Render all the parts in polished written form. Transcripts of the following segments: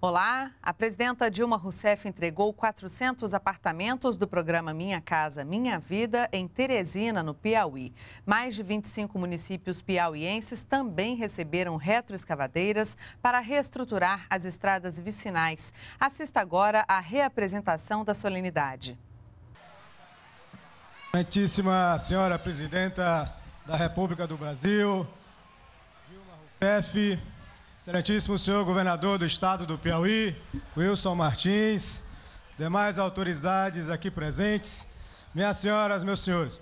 Olá, a presidenta Dilma Rousseff entregou 400 apartamentos do programa Minha Casa, Minha Vida em Teresina, no Piauí. Mais de 25 municípios piauienses também receberam retroescavadeiras para reestruturar as estradas vicinais. Assista agora à reapresentação da solenidade. Excelentíssima senhora presidenta da República do Brasil, Dilma Rousseff, excelentíssimo senhor governador do estado do Piauí, Wilson Martins, demais autoridades aqui presentes, minhas senhoras, meus senhores.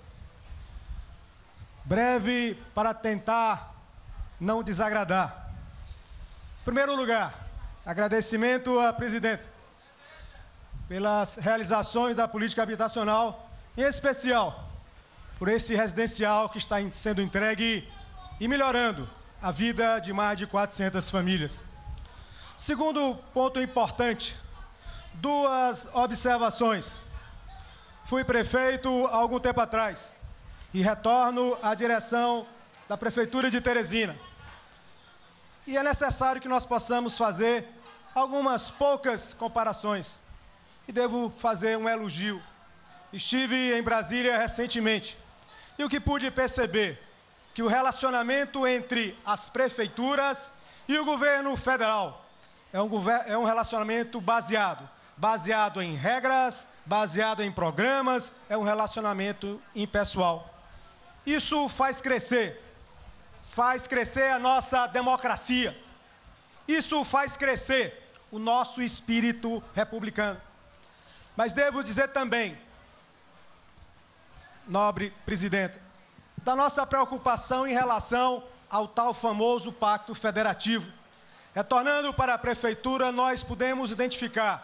Breve para tentar não desagradar. Em primeiro lugar, agradecimento à presidenta pelas realizações da política habitacional, em especial por esse residencial que está sendo entregue e melhorando a vida de mais de 400 famílias. Segundo ponto importante, duas observações. Fui prefeito há algum tempo atrás e retorno à direção da Prefeitura de Teresina. E é necessário que nós possamos fazer algumas poucas comparações. E devo fazer um elogio. Estive em Brasília recentemente e o que pude perceber que o relacionamento entre as prefeituras e o governo federal é um relacionamento baseado em regras, baseado em programas, é um relacionamento impessoal. Isso faz crescer a nossa democracia, isso faz crescer o nosso espírito republicano. Mas devo dizer também, nobre presidenta, da nossa preocupação em relação ao tal famoso pacto federativo. Retornando para a prefeitura, nós pudemos identificar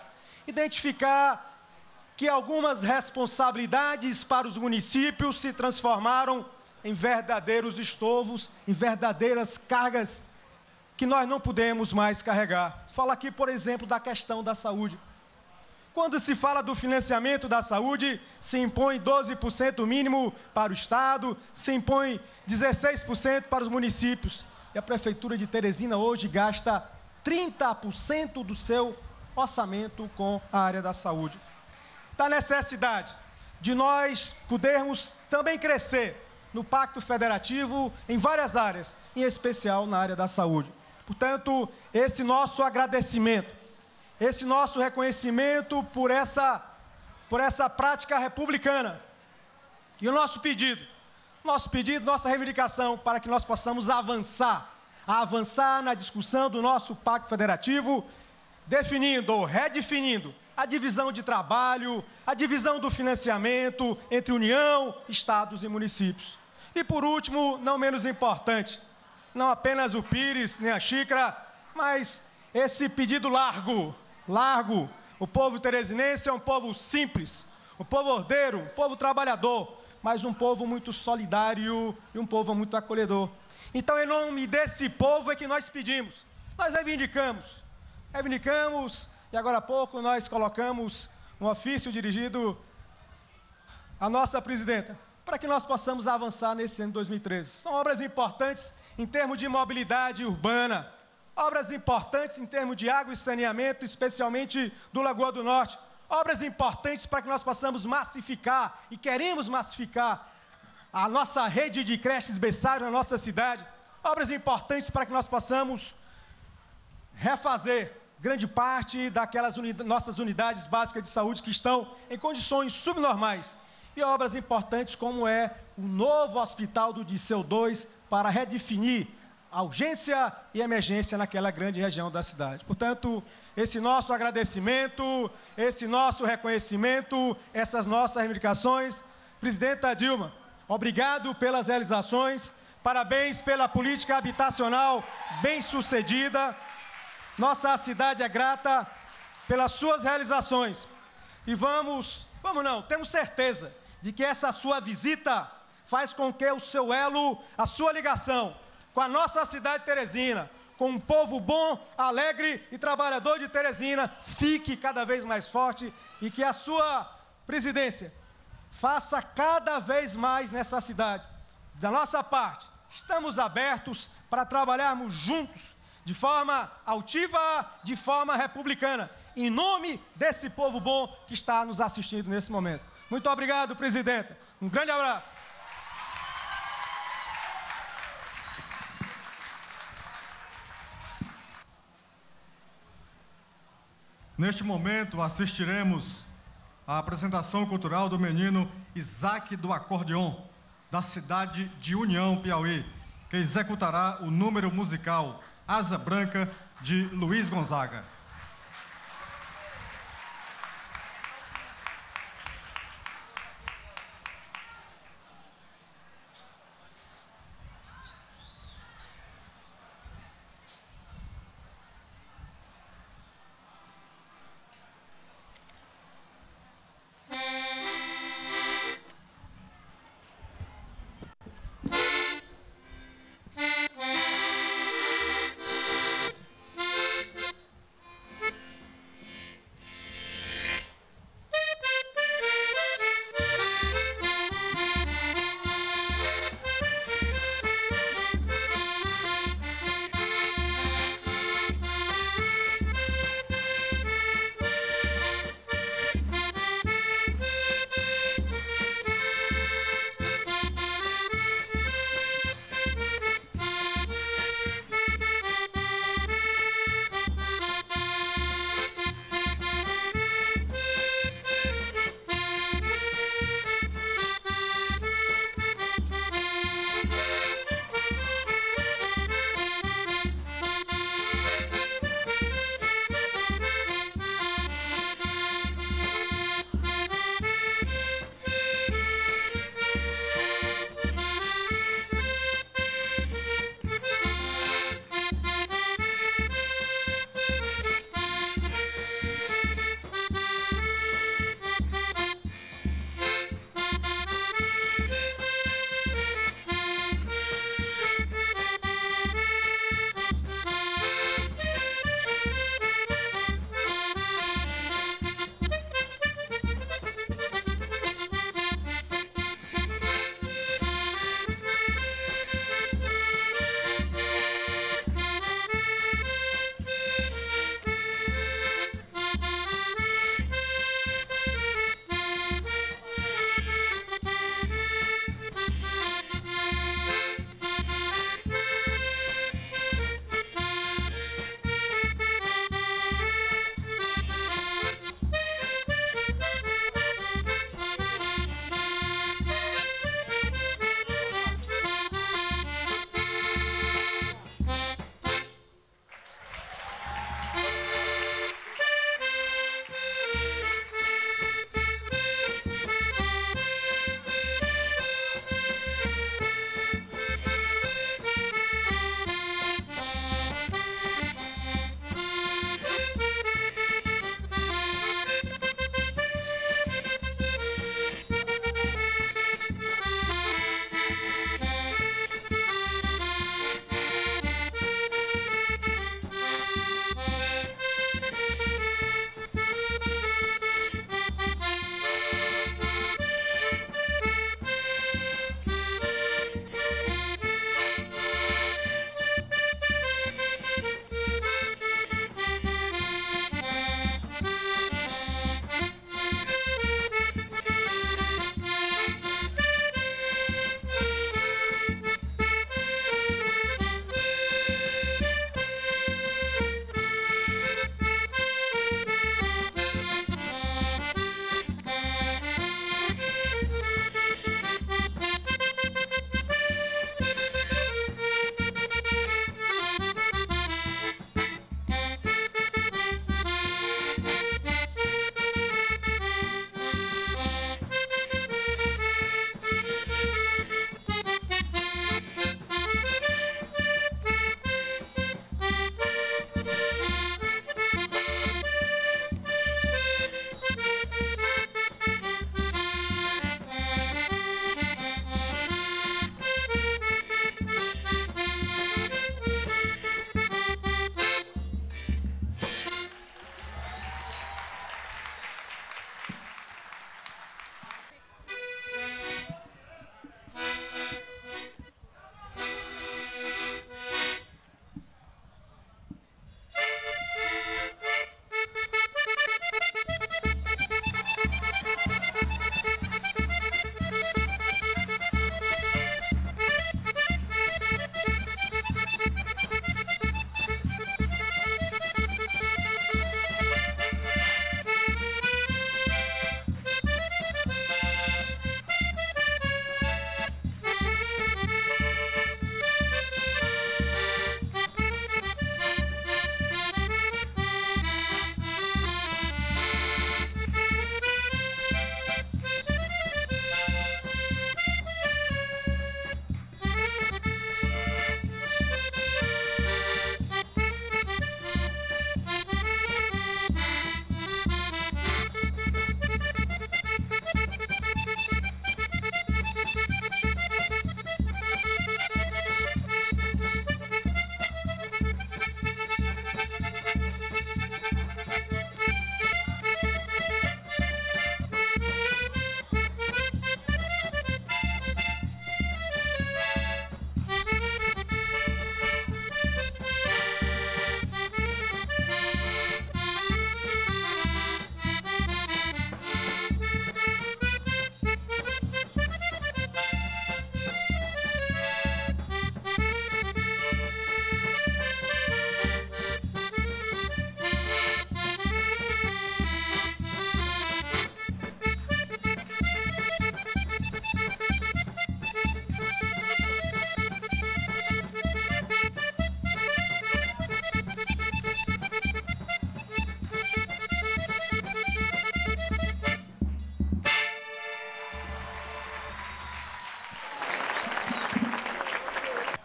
que algumas responsabilidades para os municípios se transformaram em verdadeiros estovos, em verdadeiras cargas que nós não podemos mais carregar. Falo aqui, por exemplo, da questão da saúde. Quando se fala do financiamento da saúde, se impõe 12% mínimo para o Estado, se impõe 16% para os municípios. E a Prefeitura de Teresina hoje gasta 30% do seu orçamento com a área da saúde. Da necessidade de nós podermos também crescer no Pacto Federativo em várias áreas, em especial na área da saúde. Portanto, esse nosso agradecimento, esse nosso reconhecimento por essa prática republicana. E o nosso pedido, nossa reivindicação para que nós possamos avançar na discussão do nosso Pacto Federativo, definindo ou redefinindo a divisão de trabalho, a divisão do financiamento entre União, Estados e municípios. E por último, não menos importante, não apenas o pires nem a xícara, mas esse pedido largo. O povo teresinense é um povo simples, um povo ordeiro, um povo trabalhador, mas um povo muito solidário e um povo muito acolhedor. Então, em nome desse povo é que nós pedimos, nós reivindicamos, e agora há pouco nós colocamos um ofício dirigido à nossa presidenta, para que nós possamos avançar nesse ano de 2013. São obras importantes em termos de mobilidade urbana, obras importantes em termos de água e saneamento, especialmente do Lagoa do Norte. Obras importantes para que nós possamos massificar, e queremos massificar, a nossa rede de creches berçários na nossa cidade. Obras importantes para que nós possamos refazer grande parte daquelas nossas unidades básicas de saúde que estão em condições subnormais. E obras importantes como é o novo hospital do Disseu 2 para redefinir a urgência e emergência naquela grande região da cidade. Portanto, esse nosso agradecimento, esse nosso reconhecimento, essas nossas reivindicações. Presidenta Dilma, obrigado pelas realizações, parabéns pela política habitacional bem-sucedida. Nossa cidade é grata pelas suas realizações. E temos certeza de que essa sua visita faz com que o seu elo, a sua ligação com a nossa cidade de Teresina, com um povo bom, alegre e trabalhador de Teresina, fique cada vez mais forte e que a sua presidência faça cada vez mais nessa cidade. Da nossa parte, estamos abertos para trabalharmos juntos de forma altiva, de forma republicana, em nome desse povo bom que está nos assistindo nesse momento. Muito obrigado, presidenta. Um grande abraço. Neste momento, assistiremos à apresentação cultural do menino Isaac do Acordeon, da cidade de União, Piauí, que executará o número musical Asa Branca, de Luiz Gonzaga.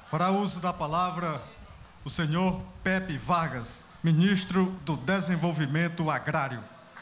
Fará uso da palavra o senhor Pepe Vargas, ministro do Desenvolvimento Agrário.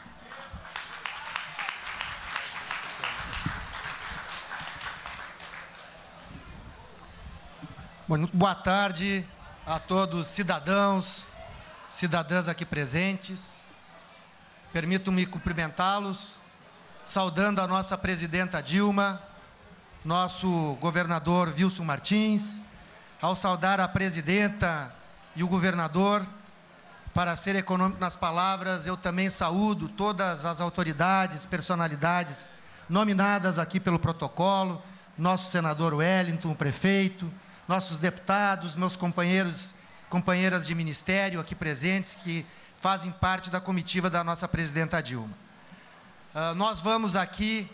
Boa tarde a todos cidadãos, cidadãs aqui presentes. Permitam-me cumprimentá-los, saudando a nossa presidenta Dilma, nosso governador Wilson Martins. Ao saudar a presidenta e o governador, para ser econômico nas palavras, eu também saúdo todas as autoridades, personalidades nominadas aqui pelo protocolo, nosso senador Wellington, o prefeito, nossos deputados, meus companheiras de ministério aqui presentes, que fazem parte da comitiva da nossa presidenta Dilma. Nós vamos aqui,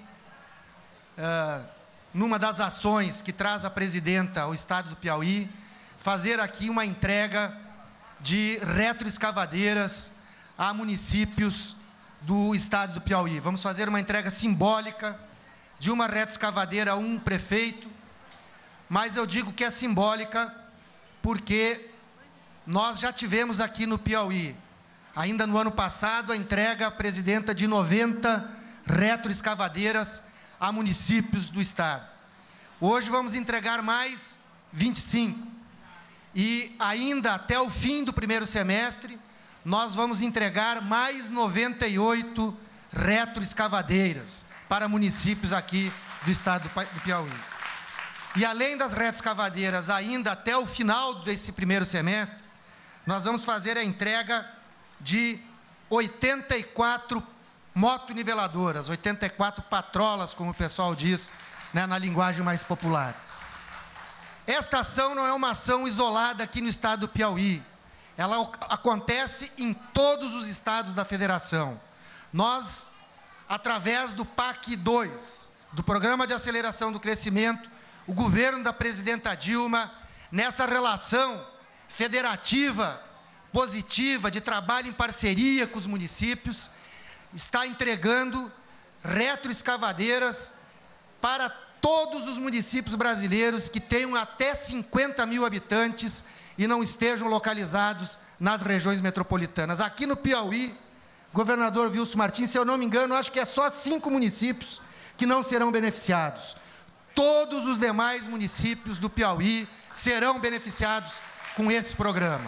numa das ações que traz a presidenta ao estado do Piauí, fazer aqui uma entrega de retroescavadeiras a municípios do estado do Piauí. Vamos fazer uma entrega simbólica de uma retroescavadeira a um prefeito, mas eu digo que é simbólica porque nós já tivemos aqui no Piauí, ainda no ano passado, a entrega à presidenta de 90 retroescavadeiras a municípios do estado. Hoje vamos entregar mais 25. E ainda até o fim do primeiro semestre, nós vamos entregar mais 98 retroescavadeiras para municípios aqui do estado do Piauí. E além das retroescavadeiras, ainda até o final desse primeiro semestre, nós vamos fazer a entrega de 84 motoniveladoras, 84 patrolas, como o pessoal diz, né, na linguagem mais popular. Esta ação não é uma ação isolada aqui no estado do Piauí. Ela acontece em todos os estados da federação. Nós, através do PAC 2, do Programa de Aceleração do Crescimento, o governo da presidenta Dilma, nessa relação federativa, positiva, de trabalho em parceria com os municípios, está entregando retroescavadeiras para todos os municípios brasileiros que tenham até 50 mil habitantes e não estejam localizados nas regiões metropolitanas. Aqui no Piauí, governador Wilson Martins, se eu não me engano, acho que é só 5 municípios que não serão beneficiados. Todos os demais municípios do Piauí serão beneficiados com esse programa.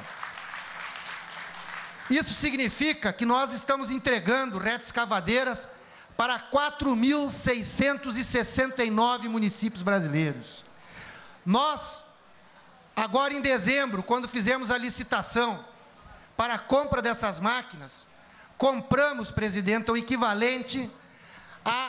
Isso significa que nós estamos entregando retroescavadeiras para 4.669 municípios brasileiros. Nós, agora em dezembro, quando fizemos a licitação para a compra dessas máquinas, compramos, presidente, o equivalente a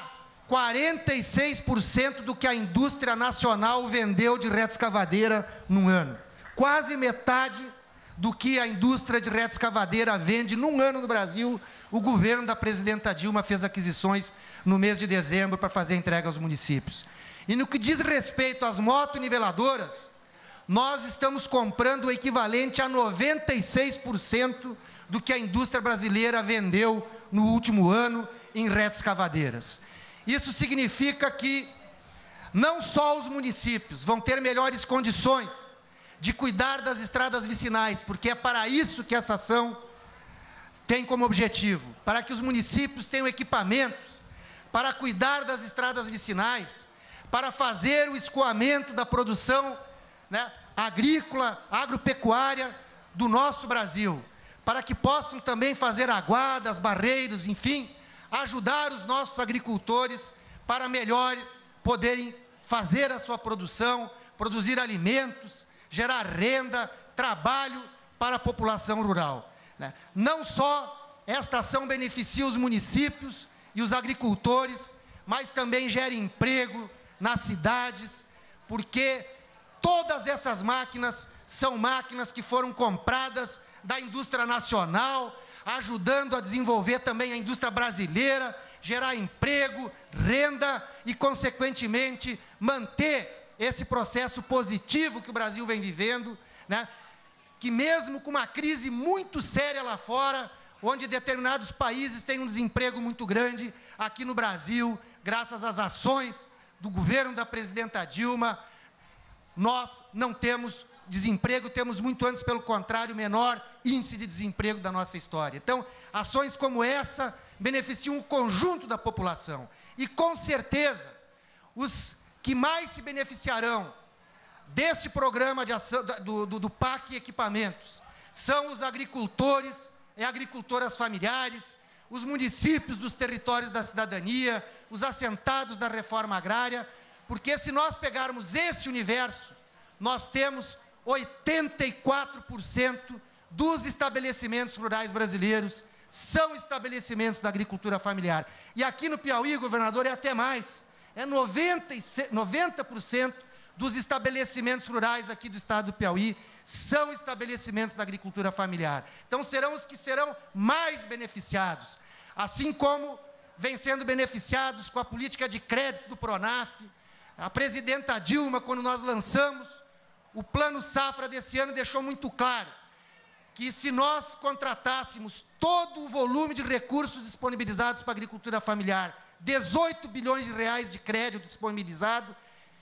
46% do que a indústria nacional vendeu de retroescavadeira num ano. Quase metade do que a indústria de retroescavadeira vende num ano no Brasil, o governo da presidenta Dilma fez aquisições no mês de dezembro para fazer entrega aos municípios. E no que diz respeito às motoniveladoras, nós estamos comprando o equivalente a 96% do que a indústria brasileira vendeu no último ano em retroescavadeiras. Isso significa que não só os municípios vão ter melhores condições de cuidar das estradas vicinais, porque é para isso que essa ação tem como objetivo, para que os municípios tenham equipamentos para cuidar das estradas vicinais, para fazer o escoamento da produção, né, agrícola, agropecuária do nosso Brasil, para que possam também fazer aguadas, barreiros, enfim, ajudar os nossos agricultores para melhor poderem fazer a sua produção, produzir alimentos, gerar renda, trabalho para a população rural. Não só esta ação beneficia os municípios e os agricultores, mas também gera emprego nas cidades, porque todas essas máquinas são máquinas que foram compradas da indústria nacional, ajudando a desenvolver também a indústria brasileira, gerar emprego, renda e, consequentemente, manter esse processo positivo que o Brasil vem vivendo, né? Que mesmo com uma crise muito séria lá fora, onde determinados países têm um desemprego muito grande, aqui no Brasil, graças às ações do governo da presidenta Dilma, nós não temos desemprego, temos muito antes, pelo contrário, o menor índice de desemprego da nossa história. Então, ações como essa beneficiam o conjunto da população. E, com certeza, os que mais se beneficiarão deste programa de ação, do PAC Equipamentos são os agricultores e agricultoras familiares, os municípios dos territórios da cidadania, os assentados da reforma agrária, porque se nós pegarmos esse universo, nós temos 84% dos estabelecimentos rurais brasileiros são estabelecimentos da agricultura familiar. E aqui no Piauí, governador, é até mais, é 90% dos estabelecimentos rurais aqui do estado do Piauí são estabelecimentos da agricultura familiar. Então, serão os que serão mais beneficiados, assim como vem sendo beneficiados com a política de crédito do Pronaf. A presidenta Dilma, quando nós lançamos o Plano Safra desse ano, deixou muito claro que se nós contratássemos todo o volume de recursos disponibilizados para a agricultura familiar, 18 bilhões de reais de crédito disponibilizado,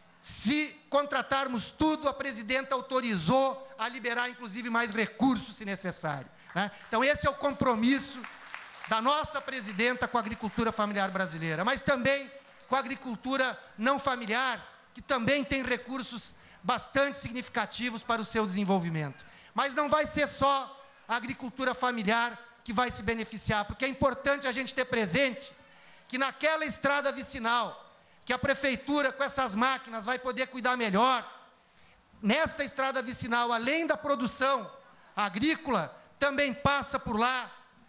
se contratarmos tudo, a presidenta autorizou a liberar, inclusive, mais recursos, se necessário, né? Então, esse é o compromisso da nossa presidenta com a agricultura familiar brasileira, mas também com a agricultura não familiar, que também tem recursos bastante significativos para o seu desenvolvimento. Mas não vai ser só a agricultura familiar que vai se beneficiar, porque é importante a gente ter presente que naquela estrada vicinal, que a prefeitura, com essas máquinas, vai poder cuidar melhor, nesta estrada vicinal, além da produção agrícola, também passa por lá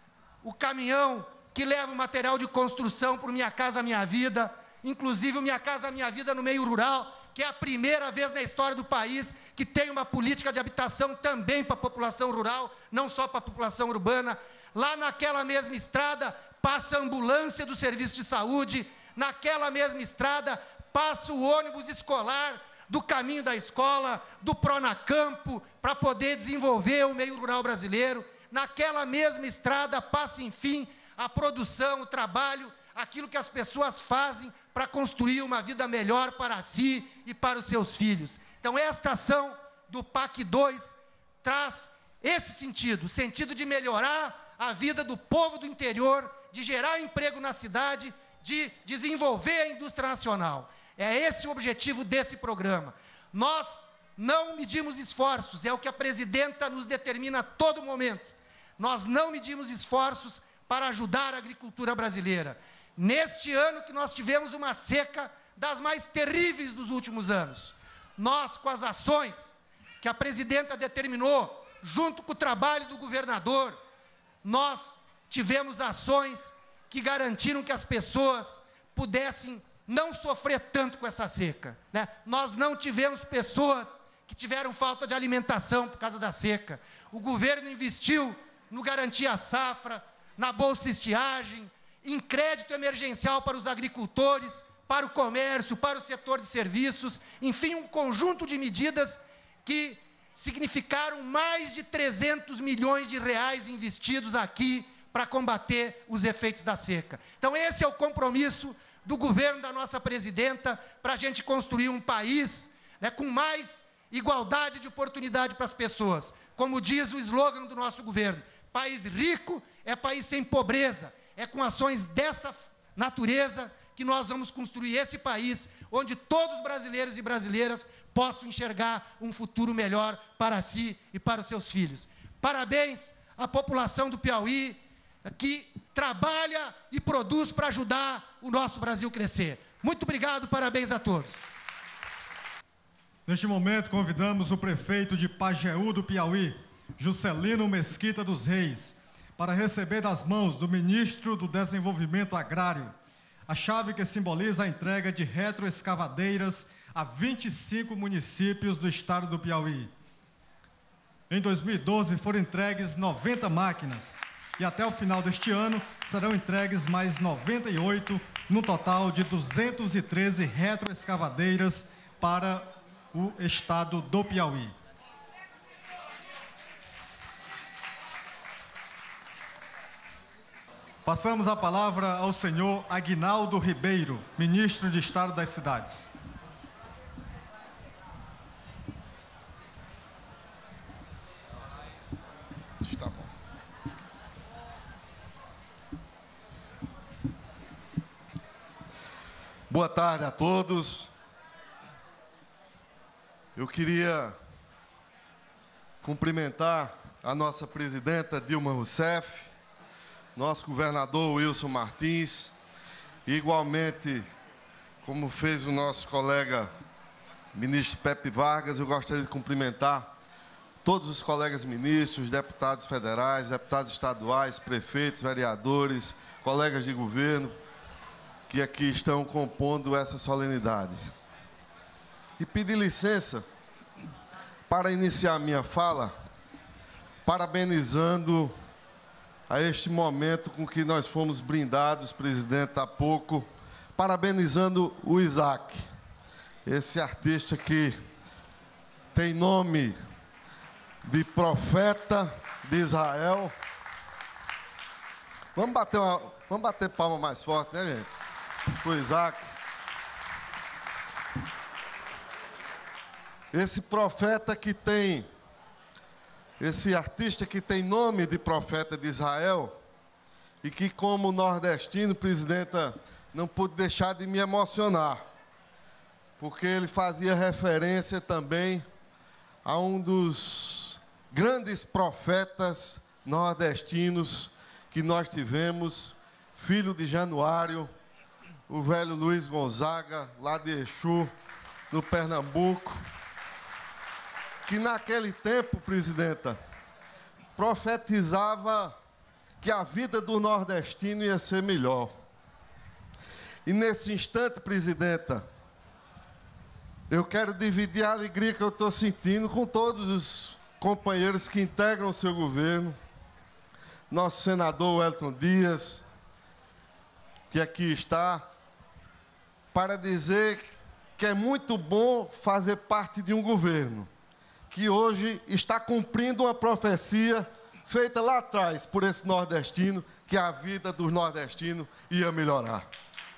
o caminhão que leva o material de construção para o Minha Casa Minha Vida, inclusive o Minha Casa Minha Vida no meio rural, que é a primeira vez na história do país que tem uma política de habitação também para a população rural, não só para a população urbana. Lá naquela mesma estrada passa a ambulância do serviço de saúde, naquela mesma estrada passa o ônibus escolar do caminho da escola, do Pronacampo, para poder desenvolver o meio rural brasileiro. Naquela mesma estrada passa, enfim, a produção, o trabalho, aquilo que as pessoas fazem para construir uma vida melhor para si e para os seus filhos. Então, esta ação do PAC 2 traz esse sentido, o sentido de melhorar a vida do povo do interior, de gerar emprego na cidade, de desenvolver a indústria nacional. É esse o objetivo desse programa. Nós não medimos esforços, é o que a presidenta nos determina a todo momento. Nós não medimos esforços para ajudar a agricultura brasileira. Neste ano que nós tivemos uma seca das mais terríveis dos últimos anos, nós, com as ações que a presidenta determinou, junto com o trabalho do governador, nós tivemos ações que garantiram que as pessoas pudessem não sofrer tanto com essa seca, né? Nós não tivemos pessoas que tiveram falta de alimentação por causa da seca. O governo investiu no Garantia Safra, na Bolsa Estiagem, em crédito emergencial para os agricultores, para o comércio, para o setor de serviços, enfim, um conjunto de medidas que significaram mais de 300 milhões de reais investidos aqui para combater os efeitos da seca. Então, esse é o compromisso do governo da nossa presidenta para a gente construir um país, né, com mais igualdade de oportunidade para as pessoas. Como diz o slogan do nosso governo, país rico é país sem pobreza. É com ações dessa natureza que nós vamos construir esse país, onde todos os brasileiros e brasileiras possam enxergar um futuro melhor para si e para os seus filhos. Parabéns à população do Piauí, que trabalha e produz para ajudar o nosso Brasil crescer. Muito obrigado, parabéns a todos. Neste momento, convidamos o prefeito de Pajeú do Piauí, Juscelino Mesquita dos Reis, para receber das mãos do ministro do Desenvolvimento Agrário a chave que simboliza a entrega de retroescavadeiras a 25 municípios do estado do Piauí. Em 2012, foram entregues 90 máquinas e até o final deste ano serão entregues mais 98, no total de 213 retroescavadeiras para o estado do Piauí. Passamos a palavra ao senhor Aguinaldo Ribeiro, ministro de Estado das Cidades. Boa tarde a todos. Eu queria cumprimentar a nossa presidenta Dilma Rousseff, nosso governador Wilson Martins, e igualmente, como fez o nosso colega ministro Pepe Vargas, eu gostaria de cumprimentar todos os colegas ministros, deputados federais, deputados estaduais, prefeitos, vereadores, colegas de governo, que aqui estão compondo essa solenidade. E pedir licença para iniciar minha fala, parabenizando a este momento com que nós fomos brindados, presidente, há pouco, parabenizando o Isaac, esse artista que tem nome de profeta de Israel. Vamos bater palma mais forte, né, gente? Para o Isaac. Esse profeta que tem, esse artista que tem nome de profeta de Israel, e que, como nordestino, presidenta, não pude deixar de me emocionar, porque ele fazia referência também a um dos grandes profetas nordestinos que nós tivemos, filho de Januário, o velho Luiz Gonzaga, lá de Exu, no Pernambuco, que naquele tempo, presidenta, profetizava que a vida do nordestino ia ser melhor. E nesse instante, presidenta, eu quero dividir a alegria que eu estou sentindo com todos os companheiros que integram o seu governo, nosso senador Wellington Dias, que aqui está, para dizer que é muito bom fazer parte de um governo que hoje está cumprindo uma profecia feita lá atrás por esse nordestino, que a vida dos nordestinos ia melhorar.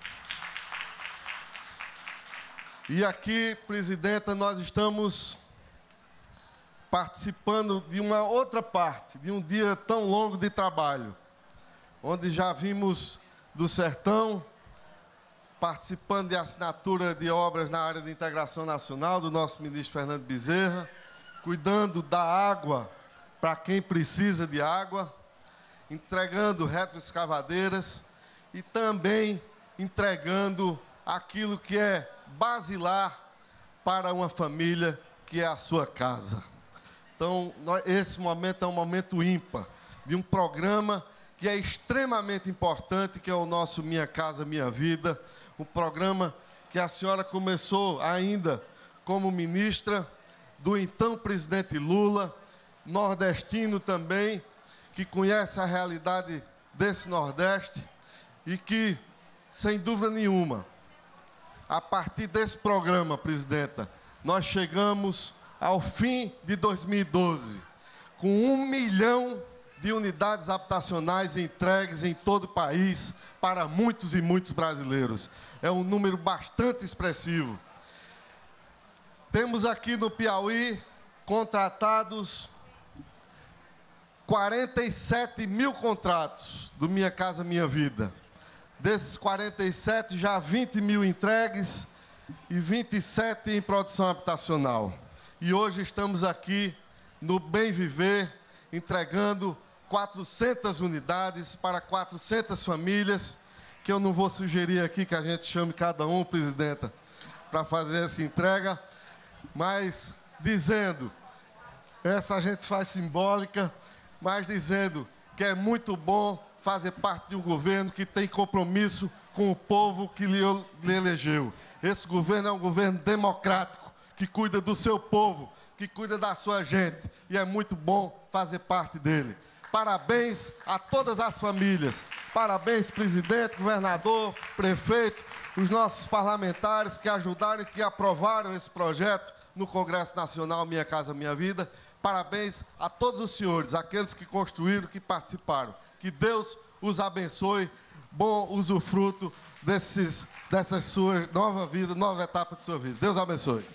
E aqui, presidenta, nós estamos participando de uma outra parte, de um dia tão longo de trabalho, onde já vimos do sertão, participando de assinatura de obras na área de integração nacional do nosso ministro Fernando Bezerra, cuidando da água para quem precisa de água, entregando retroescavadeiras e também entregando aquilo que é basilar para uma família, que é a sua casa. Então, esse momento é um momento ímpar, de um programa que é extremamente importante, que é o nosso Minha Casa Minha Vida, um programa que a senhora começou ainda como ministra do então presidente Lula, nordestino também, que conhece a realidade desse Nordeste e que, sem dúvida nenhuma, a partir desse programa, presidenta, nós chegamos ao fim de 2012 com 1 milhão de unidades habitacionais entregues em todo o país para muitos e muitos brasileiros. É um número bastante expressivo. Temos aqui no Piauí contratados 47 mil contratos do Minha Casa Minha Vida. Desses 47, já 20 mil entregues e 27 em produção habitacional. E hoje estamos aqui no Bem Viver, entregando 400 unidades para 400 famílias, que eu não vou sugerir aqui que a gente chame cada um, presidenta, para fazer essa entrega, mas dizendo, essa a gente faz simbólica, mas dizendo que é muito bom fazer parte de um governo que tem compromisso com o povo que lhe elegeu. Esse governo é um governo democrático, que cuida do seu povo, que cuida da sua gente, e é muito bom fazer parte dele. Parabéns a todas as famílias, parabéns, presidente, governador, prefeito, os nossos parlamentares que ajudaram e que aprovaram esse projeto no Congresso Nacional Minha Casa Minha Vida. Parabéns a todos os senhores, aqueles que construíram, que participaram. Que Deus os abençoe, bom usufruto dessa sua nova vida, nova etapa de sua vida. Deus abençoe.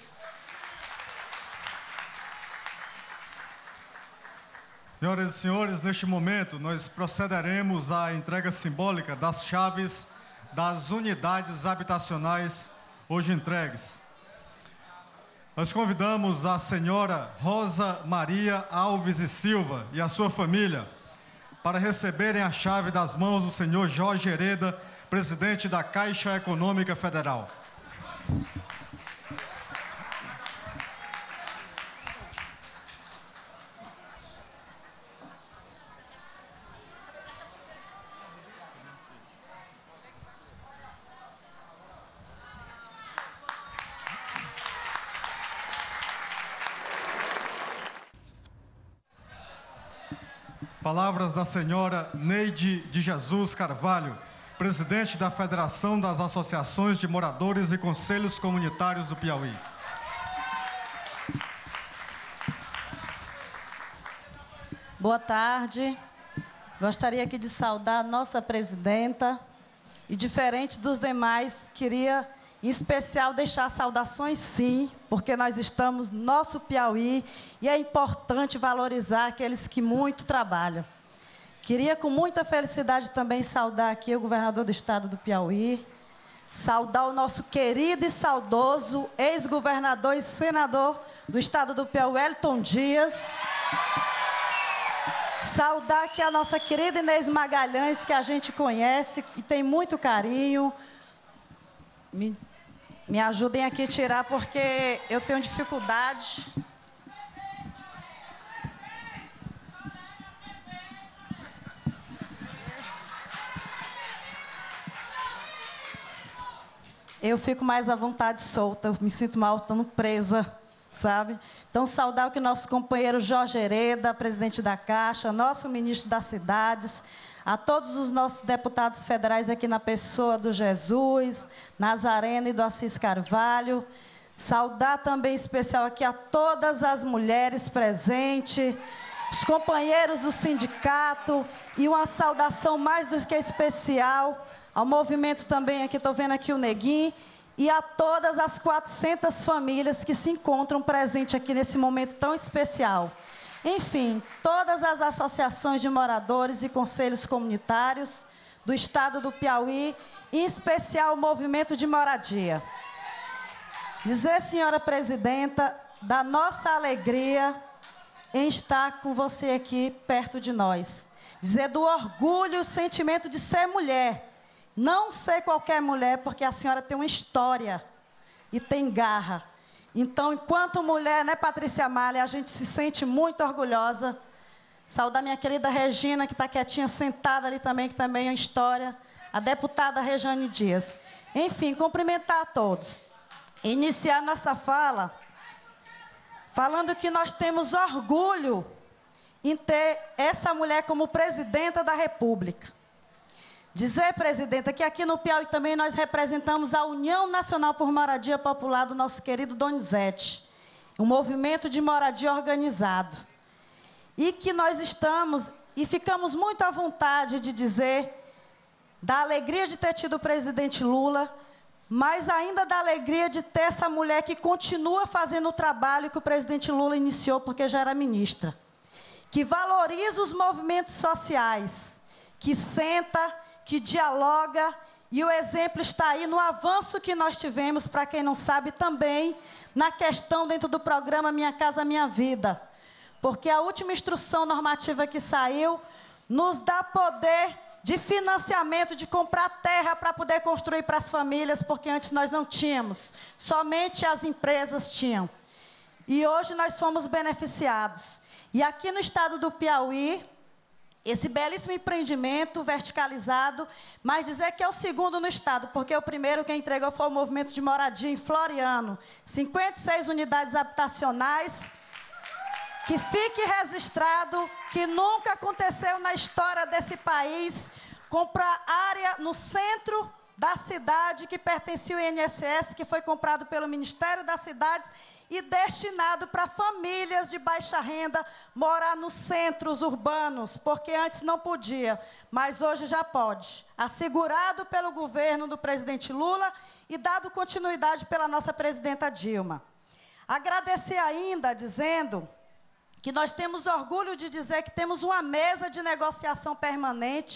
Senhoras e senhores, neste momento nós procederemos à entrega simbólica das chaves das unidades habitacionais hoje entregues. Nós convidamos a senhora Rosa Maria Alves e Silva e a sua família para receberem a chave das mãos do senhor Jorge Hereda, presidente da Caixa Econômica Federal. Palavras da senhora Neide de Jesus Carvalho, presidente da Federação das Associações de Moradores e Conselhos Comunitários do Piauí. Boa tarde. Gostaria aqui de saudar a nossa presidenta e, diferente dos demais, queria, em especial, deixar saudações, sim, porque nós estamos no nosso Piauí e é importante valorizar aqueles que muito trabalham. Queria, com muita felicidade, também saudar aqui o governador do estado do Piauí, saudar o nosso querido e saudoso ex-governador e senador do estado do Piauí, Wellington Dias. Saudar aqui a nossa querida Inês Magalhães, que a gente conhece e tem muito carinho. Me ajudem aqui a tirar, porque eu tenho dificuldade. Eu fico mais à vontade solta, eu me sinto mal estando presa, sabe? Então, saudar aqui o nosso companheiro Jorge Hereda, presidente da Caixa, nosso ministro das Cidades, a todos os nossos deputados federais aqui na pessoa do Jesus, Nazareno e do Assis Carvalho. Saudar também em especial aqui a todas as mulheres presentes, os companheiros do sindicato e uma saudação mais do que especial ao movimento também, aqui estou vendo aqui o Neguinho, e a todas as 400 famílias que se encontram presentes aqui nesse momento tão especial. Enfim, todas as associações de moradores e conselhos comunitários do estado do Piauí, em especial o movimento de moradia. Dizer, senhora presidenta, da nossa alegria em estar com você aqui perto de nós. Dizer do orgulho e o sentimento de ser mulher. Não ser qualquer mulher, porque a senhora tem uma história e tem garra. Então, enquanto mulher, né, Patrícia Malha, a gente se sente muito orgulhosa. Saudar minha querida Regina, que está quietinha, sentada ali também, que também é uma história. A deputada Rejane Dias. Enfim, cumprimentar a todos. Iniciar nossa fala falando que nós temos orgulho em ter essa mulher como presidenta da República. Dizer, presidenta, que aqui no Piauí também nós representamos a União Nacional por Moradia Popular do nosso querido Donizete, um movimento de moradia organizado. E que nós estamos e ficamos muito à vontade de dizer da alegria de ter tido o presidente Lula, mas ainda da alegria de ter essa mulher que continua fazendo o trabalho que o presidente Lula iniciou, porque já era ministra. Que valoriza os movimentos sociais, que senta, que dialoga, e o exemplo está aí no avanço que nós tivemos, para quem não sabe, também na questão dentro do programa Minha Casa Minha Vida. Porque a última instrução normativa que saiu nos dá poder de financiamento, de comprar terra para poder construir para as famílias, porque antes nós não tínhamos, somente as empresas tinham. E hoje nós fomos beneficiados. E aqui no estado do Piauí, esse belíssimo empreendimento verticalizado, mas dizer que é o segundo no estado, porque o primeiro que entregou foi o movimento de moradia em Floriano. 56 unidades habitacionais, que fique registrado que nunca aconteceu na história desse país comprar área no centro da cidade que pertencia ao INSS, que foi comprado pelo Ministério das Cidades e destinado para famílias de baixa renda morar nos centros urbanos, porque antes não podia, mas hoje já pode. Assegurado pelo governo do presidente Lula e dado continuidade pela nossa presidenta Dilma. Agradecer ainda, dizendo que nós temos orgulho de dizer que temos uma mesa de negociação permanente,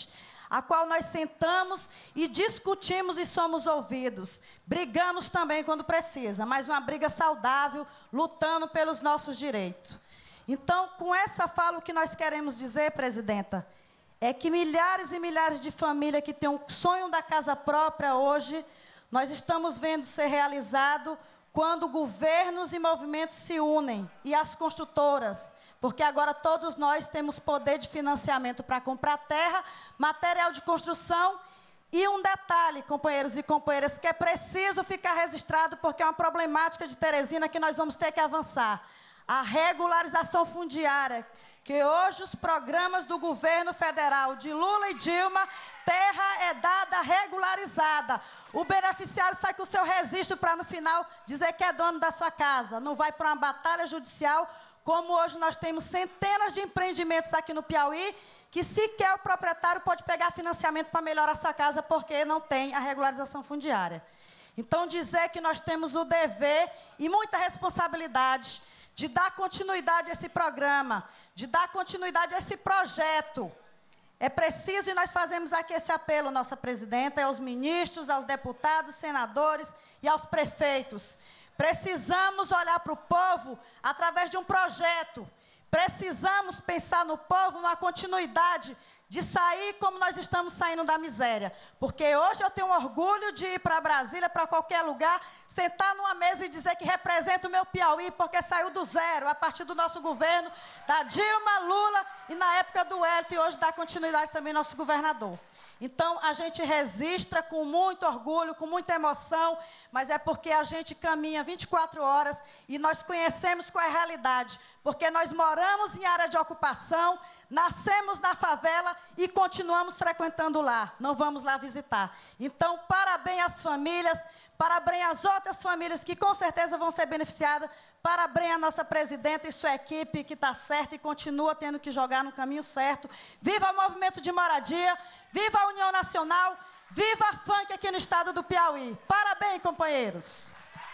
a qual nós sentamos e discutimos e somos ouvidos. Brigamos também quando precisa, mas uma briga saudável, lutando pelos nossos direitos. Então, com essa fala, o que nós queremos dizer, presidenta, é que milhares e milhares de famílias que têm um sonho da casa própria hoje, nós estamos vendo ser realizado quando governos e movimentos se unem, e as construtoras, porque agora todos nós temos poder de financiamento para comprar terra, material de construção, e um detalhe, companheiros e companheiras, que é preciso ficar registrado, porque é uma problemática de Teresina que nós vamos ter que avançar. A regularização fundiária, que hoje os programas do governo federal de Lula e Dilma, terra é dada regularizada. O beneficiário sai com o seu registro para no final dizer que é dono da sua casa. Não vai para uma batalha judicial, como hoje nós temos centenas de empreendimentos aqui no Piauí, que sequer o proprietário pode pegar financiamento para melhorar a sua casa, porque não tem a regularização fundiária. Então, dizer que nós temos o dever e muita responsabilidade de dar continuidade a esse programa, de dar continuidade a esse projeto. É preciso, e nós fazemos aqui esse apelo, nossa presidenta, aos ministros, aos deputados, senadores e aos prefeitos. Precisamos olhar para o povo através de um projeto. Precisamos pensar no povo, numa continuidade de sair como nós estamos saindo da miséria. Porque hoje eu tenho orgulho de ir para Brasília, para qualquer lugar, sentar numa mesa e dizer que representa o meu Piauí, porque saiu do zero, a partir do nosso governo, da Dilma, Lula e na época do Hélio, e hoje dá continuidade também nosso governador. Então, a gente registra com muito orgulho, com muita emoção, mas é porque a gente caminha 24 horas e nós conhecemos qual é a realidade, porque nós moramos em área de ocupação, nascemos na favela e continuamos frequentando lá, não vamos lá visitar. Então, parabéns às famílias, parabéns às outras famílias que com certeza vão ser beneficiadas, parabéns à nossa presidenta e sua equipe que está certa e continua tendo que jogar no caminho certo. Viva o movimento de moradia, viva a União Nacional, viva a funk aqui no estado do Piauí. Parabéns, companheiros.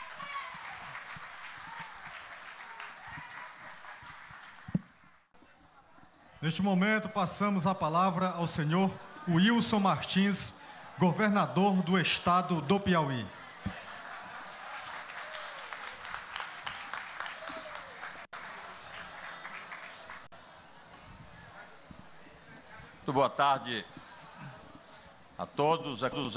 Neste momento, passamos a palavra ao senhor Wilson Martins, governador do estado do Piauí. Muito boa tarde a todos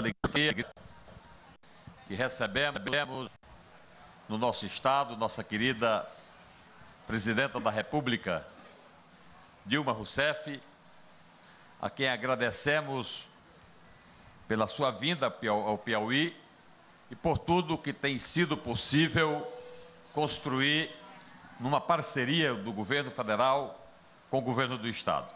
que recebemos no nosso estado, nossa querida presidenta da República, Dilma Rousseff, a quem agradecemos pela sua vinda ao Piauí e por tudo que tem sido possível construir numa parceria do governo federal com o governo do estado.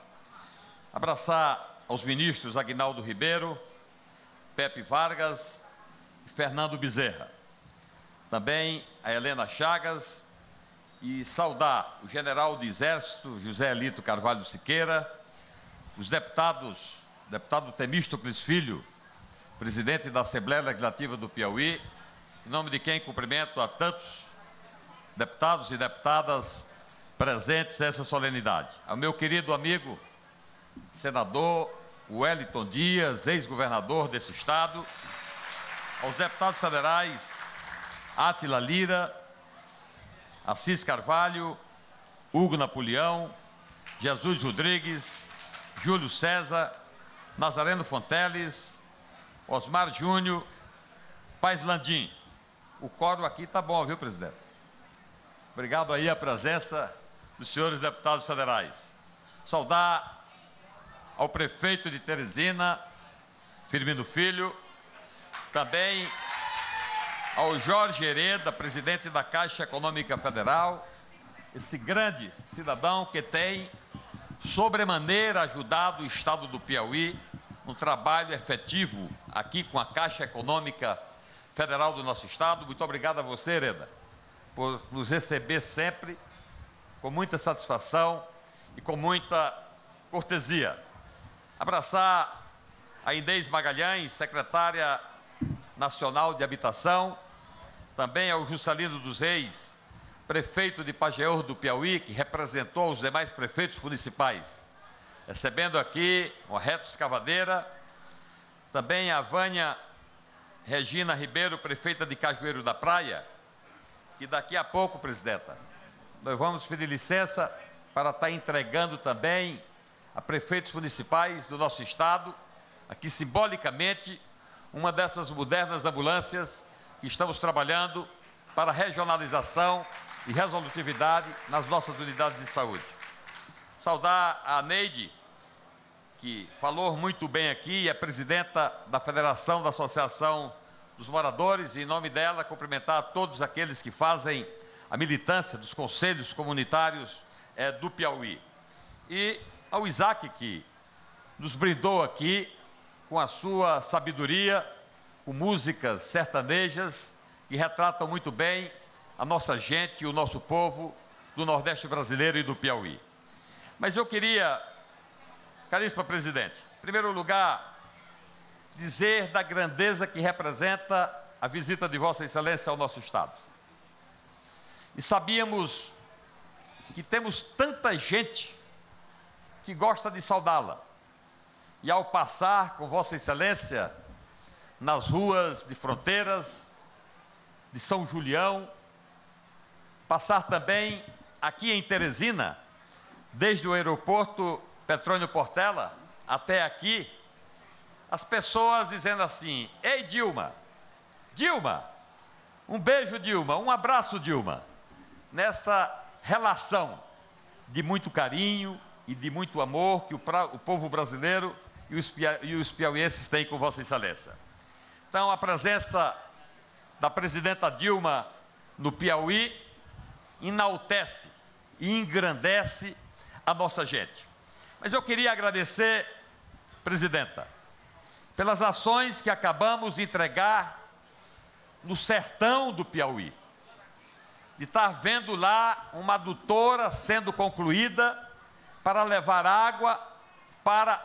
Abraçar aos ministros Aguinaldo Ribeiro, Pepe Vargas e Fernando Bezerra. Também a Helena Chagas e saudar o general do Exército, José Elito Carvalho Siqueira, os deputado Temístocles Filho, presidente da Assembleia Legislativa do Piauí, em nome de quem cumprimento a tantos deputados e deputadas presentes nessa solenidade. Ao meu querido amigo, senador Wellington Dias, ex-governador desse estado, aos deputados federais Átila Lira, Assis Carvalho, Hugo Napoleão, Jesus Rodrigues, Júlio César, Nazareno Fonteles, Osmar Júnior, Paz Landim. O coro aqui está bom, viu, presidente? Obrigado aí a presença dos senhores deputados federais. Saudar ao prefeito de Teresina, Firmino Filho, também ao Jorge Hereda, presidente da Caixa Econômica Federal, esse grande cidadão que tem sobremaneira ajudado o estado do Piauí um trabalho efetivo aqui com a Caixa Econômica Federal do nosso estado. Muito obrigado a você, Hereda, por nos receber sempre com muita satisfação e com muita cortesia. Abraçar a Inês Magalhães, secretária nacional de Habitação, também ao Juscelino dos Reis, prefeito de Pajeú do Piauí, que representou os demais prefeitos municipais. recebendo aqui uma retroescavadeira, também a Vânia Regina Ribeiro, prefeita de Cajueiro da Praia, que daqui a pouco, presidenta, nós vamos pedir licença para estar entregando também a prefeitos municipais do nosso estado, aqui simbolicamente, uma dessas modernas ambulâncias que estamos trabalhando para regionalização e resolutividade nas nossas unidades de saúde. Saudar a Neide, que falou muito bem aqui, é presidenta da Federação da Associação dos Moradores, e em nome dela cumprimentar todos aqueles que fazem a militância dos conselhos comunitários do Piauí. E ao Isaac, que nos brindou aqui com a sua sabedoria, com músicas sertanejas que retratam muito bem a nossa gente e o nosso povo do Nordeste brasileiro e do Piauí. Mas eu queria, caríssima presidente, em primeiro lugar, dizer da grandeza que representa a visita de Vossa Excelência ao nosso estado. E sabíamos que temos tanta gente que gosta de saudá-la. E ao passar com Vossa Excelência nas ruas de Fronteiras, de São Julião, passar também aqui em Teresina, desde o aeroporto Petrônio Portela até aqui, as pessoas dizendo assim: ei, Dilma, Dilma, um beijo, Dilma, um abraço, Dilma, nessa relação de muito carinho e de muito amor que o povo brasileiro e os piauienses têm com Vossa Excelência. Então, a presença da presidenta Dilma no Piauí enaltece e engrandece a nossa gente. Mas eu queria agradecer, presidenta, pelas ações que acabamos de entregar no sertão do Piauí. De estar vendo lá uma adutora sendo concluída para levar água para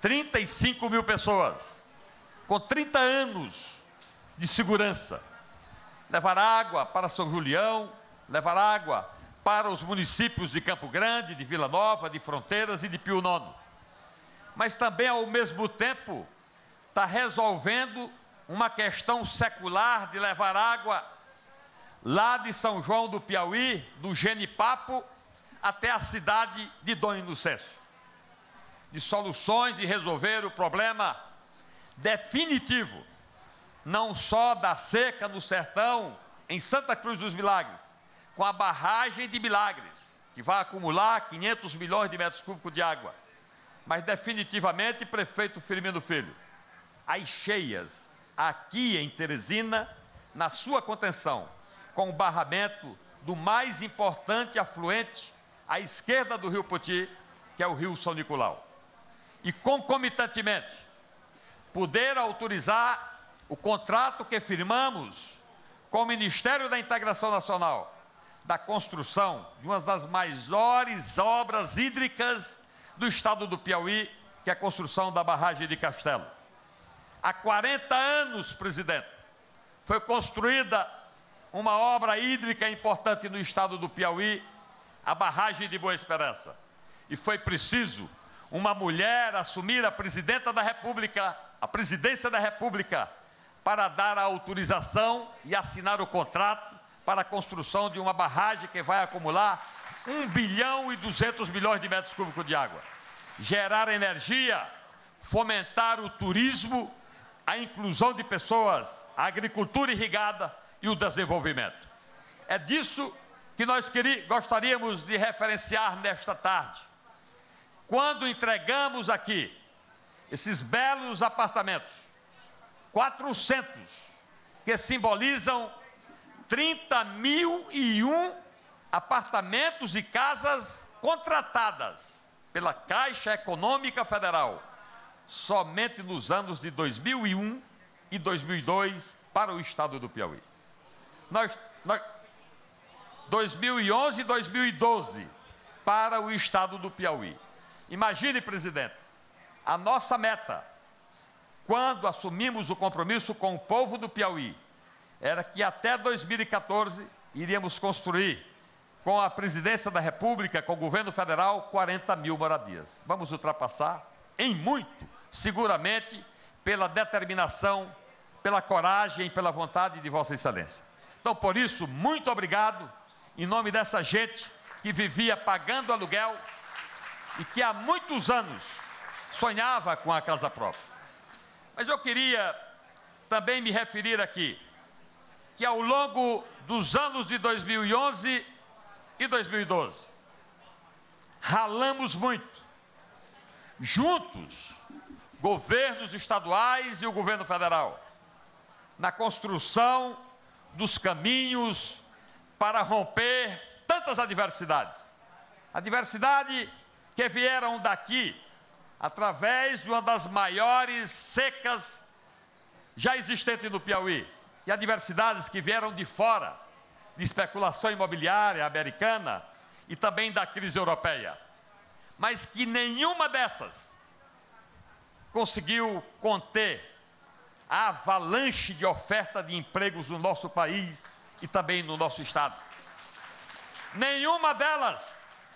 35 mil pessoas, com 30 anos de segurança. Levar água para São Julião, levar água para os municípios de Campo Grande, de Vila Nova, de Fronteiras e de Pio Nono. Mas também, ao mesmo tempo, está resolvendo uma questão secular de levar água lá de São João do Piauí, do Genipapo, até a cidade de Dom Inocêncio. De soluções de resolver o problema definitivo, não só da seca no sertão, em Santa Cruz dos Milagres, com a barragem de Milagres, que vai acumular 500 milhões de metros cúbicos de água, mas definitivamente, prefeito Firmino Filho, as cheias aqui em Teresina, na sua contenção, com o barramento do mais importante afluente à esquerda do rio Poti, que é o rio São Nicolau. E concomitantemente, poder autorizar o contrato que firmamos com o Ministério da Integração Nacional, da construção de uma das maiores obras hídricas do estado do Piauí, que é a construção da barragem de Castelo. Há 40 anos, presidente, foi construída uma obra hídrica importante no estado do Piauí, a barragem de Boa Esperança. E foi preciso uma mulher assumir a presidência da República, para dar a autorização e assinar o contrato para a construção de uma barragem que vai acumular 1 bilhão e 200 milhões de metros cúbicos de água. Gerar energia, fomentar o turismo, a inclusão de pessoas, a agricultura irrigada e o desenvolvimento. É disso que nós gostaríamos de referenciar nesta tarde. Quando entregamos aqui esses belos apartamentos, 400, que simbolizam 30.001 apartamentos e casas contratadas pela Caixa Econômica Federal, somente nos anos de 2001 e 2002 para o estado do Piauí. 2011 e 2012 para o estado do Piauí. Imagine, presidente, a nossa meta, quando assumimos o compromisso com o povo do Piauí, era que até 2014 iríamos construir com a presidência da República, com o governo federal, 40 mil moradias. Vamos ultrapassar em muito, seguramente, pela determinação, pela coragem e pela vontade de Vossa Excelência. Então, por isso, muito obrigado, em nome dessa gente que vivia pagando aluguel e que há muitos anos sonhava com a casa própria. Mas eu queria também me referir aqui, que ao longo dos anos de 2011 e 2012, ralamos muito, juntos, governos estaduais e o governo federal, na construção dos caminhos para romper tantas adversidades. Adversidade que vieram daqui, através de uma das maiores secas já existentes no Piauí, e adversidades que vieram de fora, de especulação imobiliária americana e também da crise europeia, mas que nenhuma dessas conseguiu conter a avalanche de oferta de empregos no nosso país e também no nosso estado. Nenhuma delas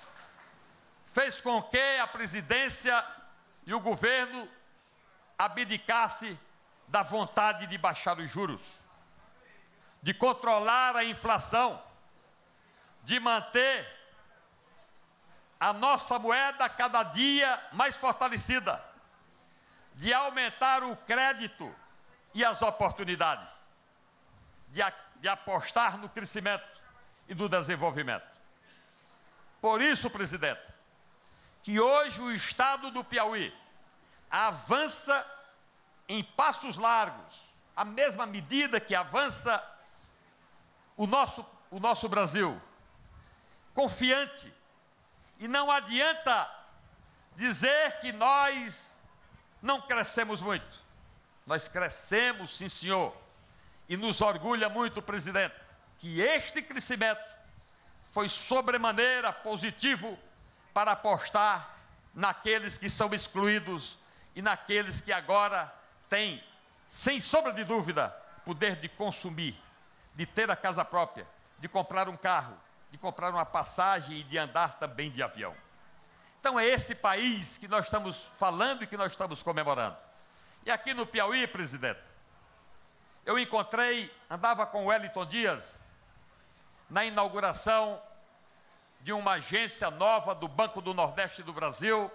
fez com que a presidência e o governo abdicasse da vontade de baixar os juros, de controlar a inflação, de manter a nossa moeda cada dia mais fortalecida, de aumentar o crédito e as oportunidades, de apostar no crescimento e no desenvolvimento. Por isso, presidente, que hoje o estado do Piauí avança em passos largos, à mesma medida que avança o nosso Brasil, confiante. E não adianta dizer que nós não crescemos muito. Nós crescemos, sim, senhor. E nos orgulha muito, presidente, que este crescimento foi sobremaneira positivo para apostar naqueles que são excluídos e naqueles que agora têm, sem sombra de dúvida, poder de consumir, de ter a casa própria, de comprar um carro, de comprar uma passagem e de andar também de avião. Então é esse país que nós estamos falando e que nós estamos comemorando. E aqui no Piauí, presidente, eu andava com o Wellington Dias, na inauguração de uma agência nova do Banco do Nordeste do Brasil,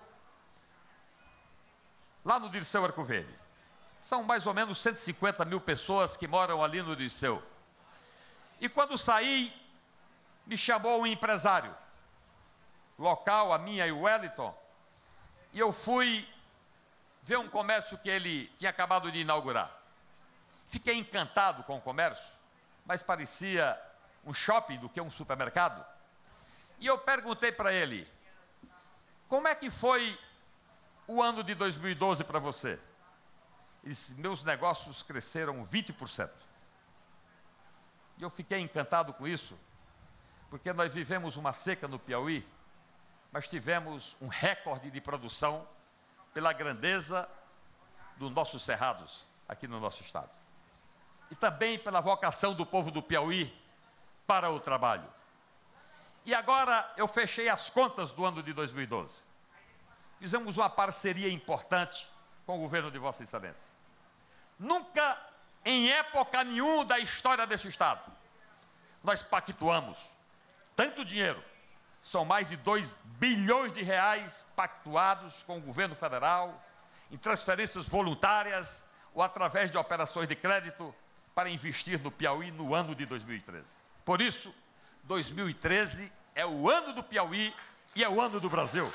lá no Dirceu Arco Verde. São mais ou menos 150 mil pessoas que moram ali no Dirceu. E quando saí, me chamou um empresário local, a minha e o Wellington, e eu fui ver um comércio que ele tinha acabado de inaugurar. Fiquei encantado com o comércio, mas parecia um shopping do que um supermercado. E eu perguntei para ele, como é que foi o ano de 2012 para você? Ele disse, meus negócios cresceram 20%. E eu fiquei encantado com isso, porque nós vivemos uma seca no Piauí, mas tivemos um recorde de produção pela grandeza dos nossos cerrados aqui no nosso estado. E também pela vocação do povo do Piauí para o trabalho. E agora eu fechei as contas do ano de 2012. Fizemos uma parceria importante com o governo de Vossa Excelência. Nunca, em época nenhuma da história desse estado, nós pactuamos tanto dinheiro. São mais de 2 bilhões de reais pactuados com o governo federal, em transferências voluntárias ou através de operações de crédito para investir no Piauí no ano de 2013. Por isso, 2013 é o ano do Piauí e é o ano do Brasil.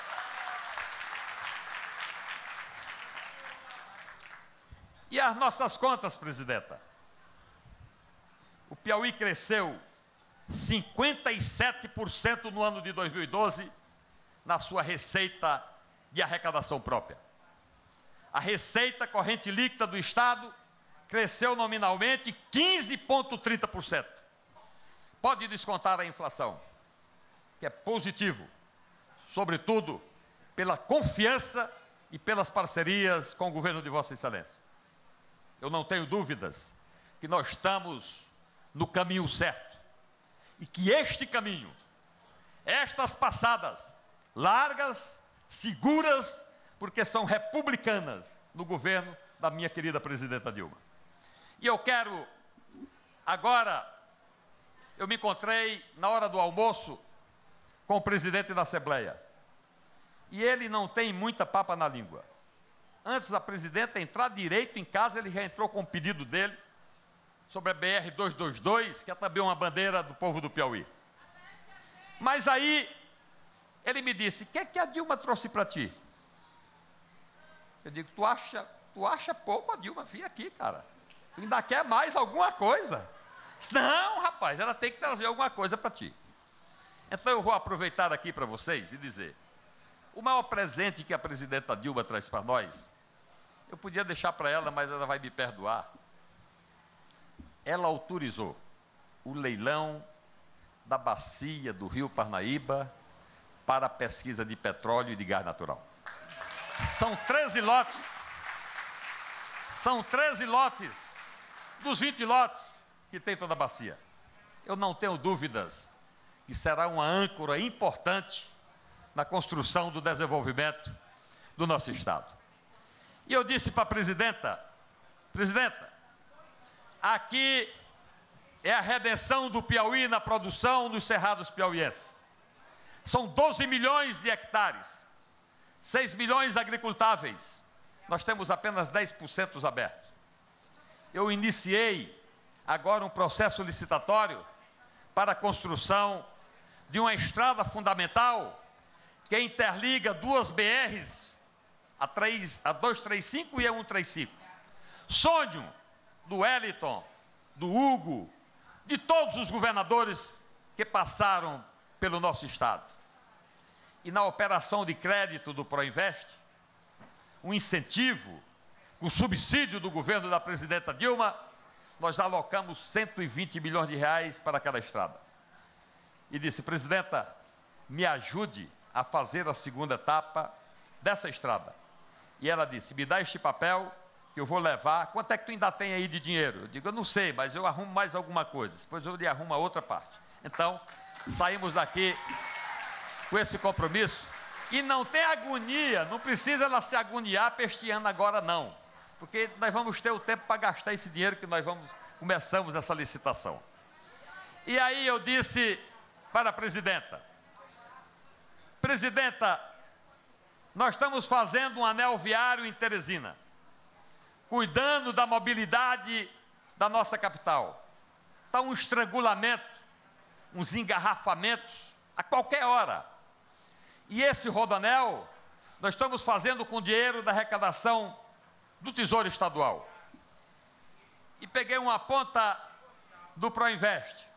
E as nossas contas, presidenta? O Piauí cresceu 57% no ano de 2012 na sua receita de arrecadação própria. A receita corrente líquida do Estado cresceu nominalmente 15,30%. Pode descontar a inflação, que é positivo, sobretudo pela confiança e pelas parcerias com o governo de Vossa Excelência. Eu não tenho dúvidas que nós estamos no caminho certo e que este caminho estas passadas, largas, seguras, porque são republicanas no governo da minha querida presidenta Dilma. E eu quero, agora, eu me encontrei na hora do almoço com o presidente da Assembleia. E ele não tem muita papa na língua. Antes da presidenta entrar direito em casa, ele já entrou com o pedido dele sobre a BR-222, que é também uma bandeira do povo do Piauí. Mas aí, ele me disse, o que é que a Dilma trouxe para ti? Eu digo, tu acha pouco a Dilma vir aqui, cara? Tu ainda quer mais alguma coisa? Não, rapaz, ela tem que trazer alguma coisa para ti. Então eu vou aproveitar aqui para vocês e dizer, o maior presente que a presidenta Dilma traz para nós, eu podia deixar para ela, mas ela vai me perdoar. Ela autorizou o leilão da bacia do Rio Parnaíba para a pesquisa de petróleo e de gás natural. São 13 lotes. São 13 lotes dos 20 lotes que tem toda a bacia. Eu não tenho dúvidas que será uma âncora importante na construção do desenvolvimento do nosso Estado. E eu disse para a presidenta, aqui é a redenção do Piauí na produção dos cerrados piauienses. São 12 milhões de hectares, 6 milhões agricultáveis. Nós temos apenas 10% abertos. Eu iniciei agora um processo licitatório para a construção de uma estrada fundamental que interliga duas BRs, a 235 e a 135. Sonho do Wellington, do Hugo, de todos os governadores que passaram pelo nosso Estado. E na operação de crédito do Proinvest, um incentivo, com subsídio do governo da presidenta Dilma, nós alocamos 120 milhões de reais para aquela estrada. E disse, presidenta, me ajude a fazer a segunda etapa dessa estrada. E ela disse, me dá este papel que eu vou levar. Quanto é que tu ainda tem aí de dinheiro? Eu digo, eu não sei, mas eu arrumo mais alguma coisa. Depois eu lhe arrumo a outra parte. Então, saímos daqui com esse compromisso. E não tem agonia, não precisa ela se agoniar para este ano agora não. Porque nós vamos ter o tempo para gastar esse dinheiro que nós começamos essa licitação. E aí eu disse para a presidenta, nós estamos fazendo um anel viário em Teresina, cuidando da mobilidade da nossa capital. Está um estrangulamento, uns engarrafamentos a qualquer hora. E esse rodoanel, nós estamos fazendo com dinheiro da arrecadação do Tesouro Estadual. E peguei uma ponta do Proinvest.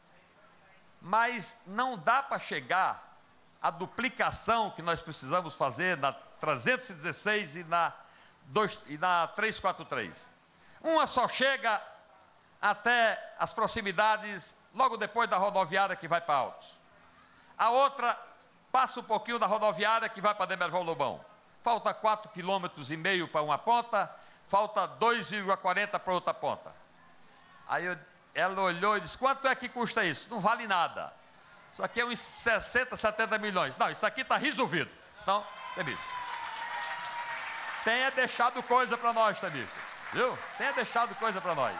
Mas não dá para chegar à duplicação que nós precisamos fazer na 316 e na 343. Uma só chega até as proximidades, logo depois da rodoviária que vai para Altos. A outra passa um pouquinho da rodoviária que vai para Demerval Lobão. Falta 4,5 km para uma ponta, falta 2,40 para outra ponta. Aí ela olhou e disse, quanto é que custa isso? Não vale nada. Isso aqui é uns 60, 70 milhões. Não, isso aqui está resolvido. Então, Temício, tenha deixado coisa para nós, Temício. Viu? Tenha deixado coisa para nós.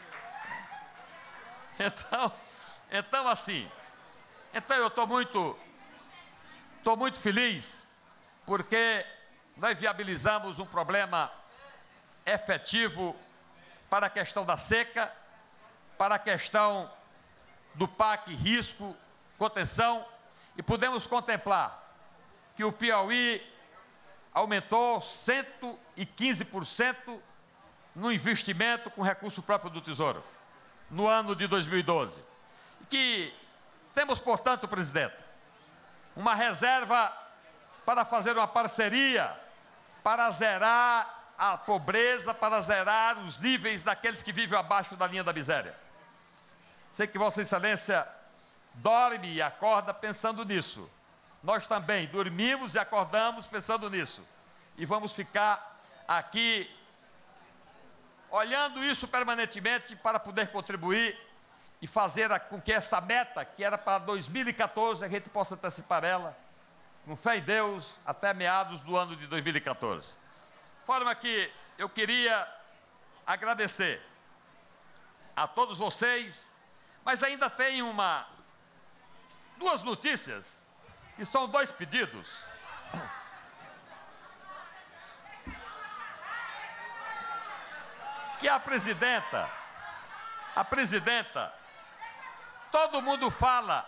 Então assim, eu estou muito feliz, porque nós viabilizamos um problema efetivo para a questão da seca, para a questão do PAC risco, contenção, e podemos contemplar que o Piauí aumentou 115% no investimento com recurso próprio do Tesouro, no ano de 2012. Que temos, portanto, presidente, uma reserva para fazer uma parceria, para zerar a pobreza, para zerar os níveis daqueles que vivem abaixo da linha da miséria. Sei que Vossa Excelência dorme e acorda pensando nisso. Nós também dormimos e acordamos pensando nisso. E vamos ficar aqui olhando isso permanentemente para poder contribuir e fazer com que essa meta, que era para 2014, a gente possa antecipar ela, com fé em Deus, até meados do ano de 2014. De forma que eu queria agradecer a todos vocês, mas ainda tem duas notícias, que são 2 pedidos. Que a presidenta, todo mundo fala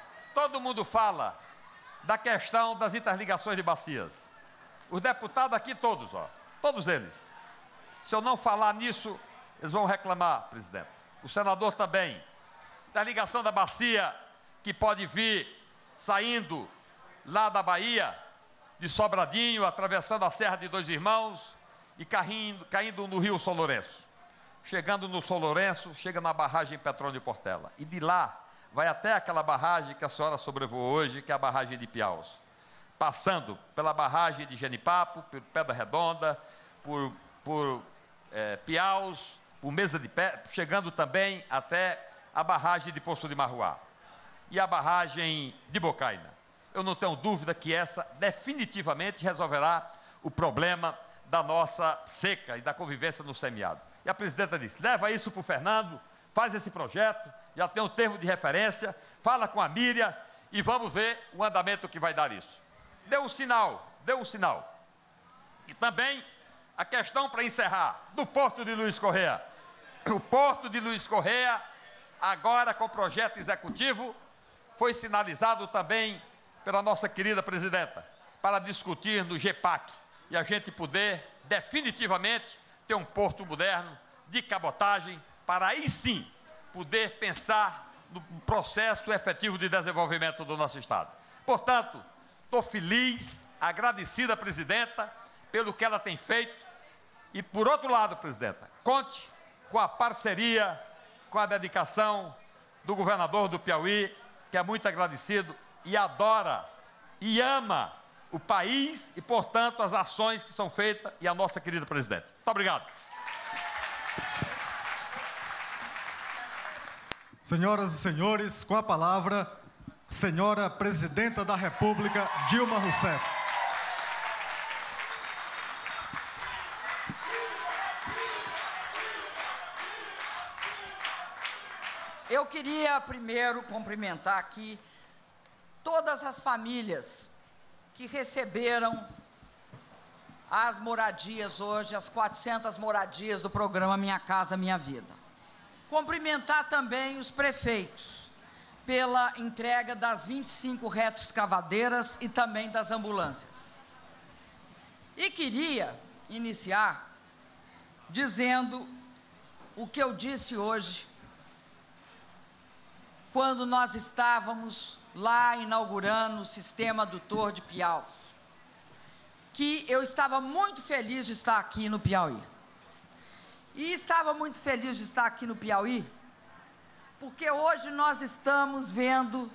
da questão das interligações de bacias. Os deputados aqui todos, todos eles. Se eu não falar nisso, eles vão reclamar, presidente. O senador também. Interligação da bacia, que pode vir saindo lá da Bahia, de Sobradinho, atravessando a Serra de Dois Irmãos e caindo no Rio São Lourenço. Chegando no São Lourenço, chega na barragem Petrônio Portela. E de lá, vai até aquela barragem que a senhora sobrevoou hoje, que é a barragem de Piaus. Passando pela barragem de Genipapo, por Pedra Redonda, por Piaus, por Mesa de Pé, chegando também até a barragem de Poço de Marruá. E a barragem de Bocaina. Eu não tenho dúvida que essa definitivamente resolverá o problema da nossa seca e da convivência no semiárido. E a presidenta disse, leva isso para o Fernando, faz esse projeto, já tem um termo de referência, fala com a Miriam e vamos ver o andamento que vai dar isso. Deu um sinal. E também a questão, para encerrar, do Porto de Luiz Correia. O Porto de Luiz Correia, agora com o projeto executivo, foi sinalizado também pela nossa querida presidenta, para discutir no GEPAC e a gente poder definitivamente ter um porto moderno de cabotagem, para aí sim poder pensar no processo efetivo de desenvolvimento do nosso Estado. Portanto, estou feliz, agradecida à presidenta pelo que ela tem feito e, por outro lado, presidenta, conte com a parceria, com a dedicação do governador do Piauí, que é muito agradecido e adora e ama o país e, portanto, as ações que são feitas e a nossa querida presidente. Muito obrigado. Senhoras e senhores, com a palavra, senhora Presidenta da República, Dilma Rousseff. Eu queria primeiro cumprimentar aqui todas as famílias que receberam as moradias hoje, as 400 moradias do programa Minha Casa Minha Vida. Cumprimentar também os prefeitos pela entrega das 25 retroescavadeiras e também das ambulâncias. E queria iniciar dizendo o que eu disse hoje, quando nós estávamos lá inaugurando o sistema adutor de Piaus, que eu estava muito feliz de estar aqui no Piauí. E estava muito feliz de estar aqui no Piauí, porque hoje nós estamos vendo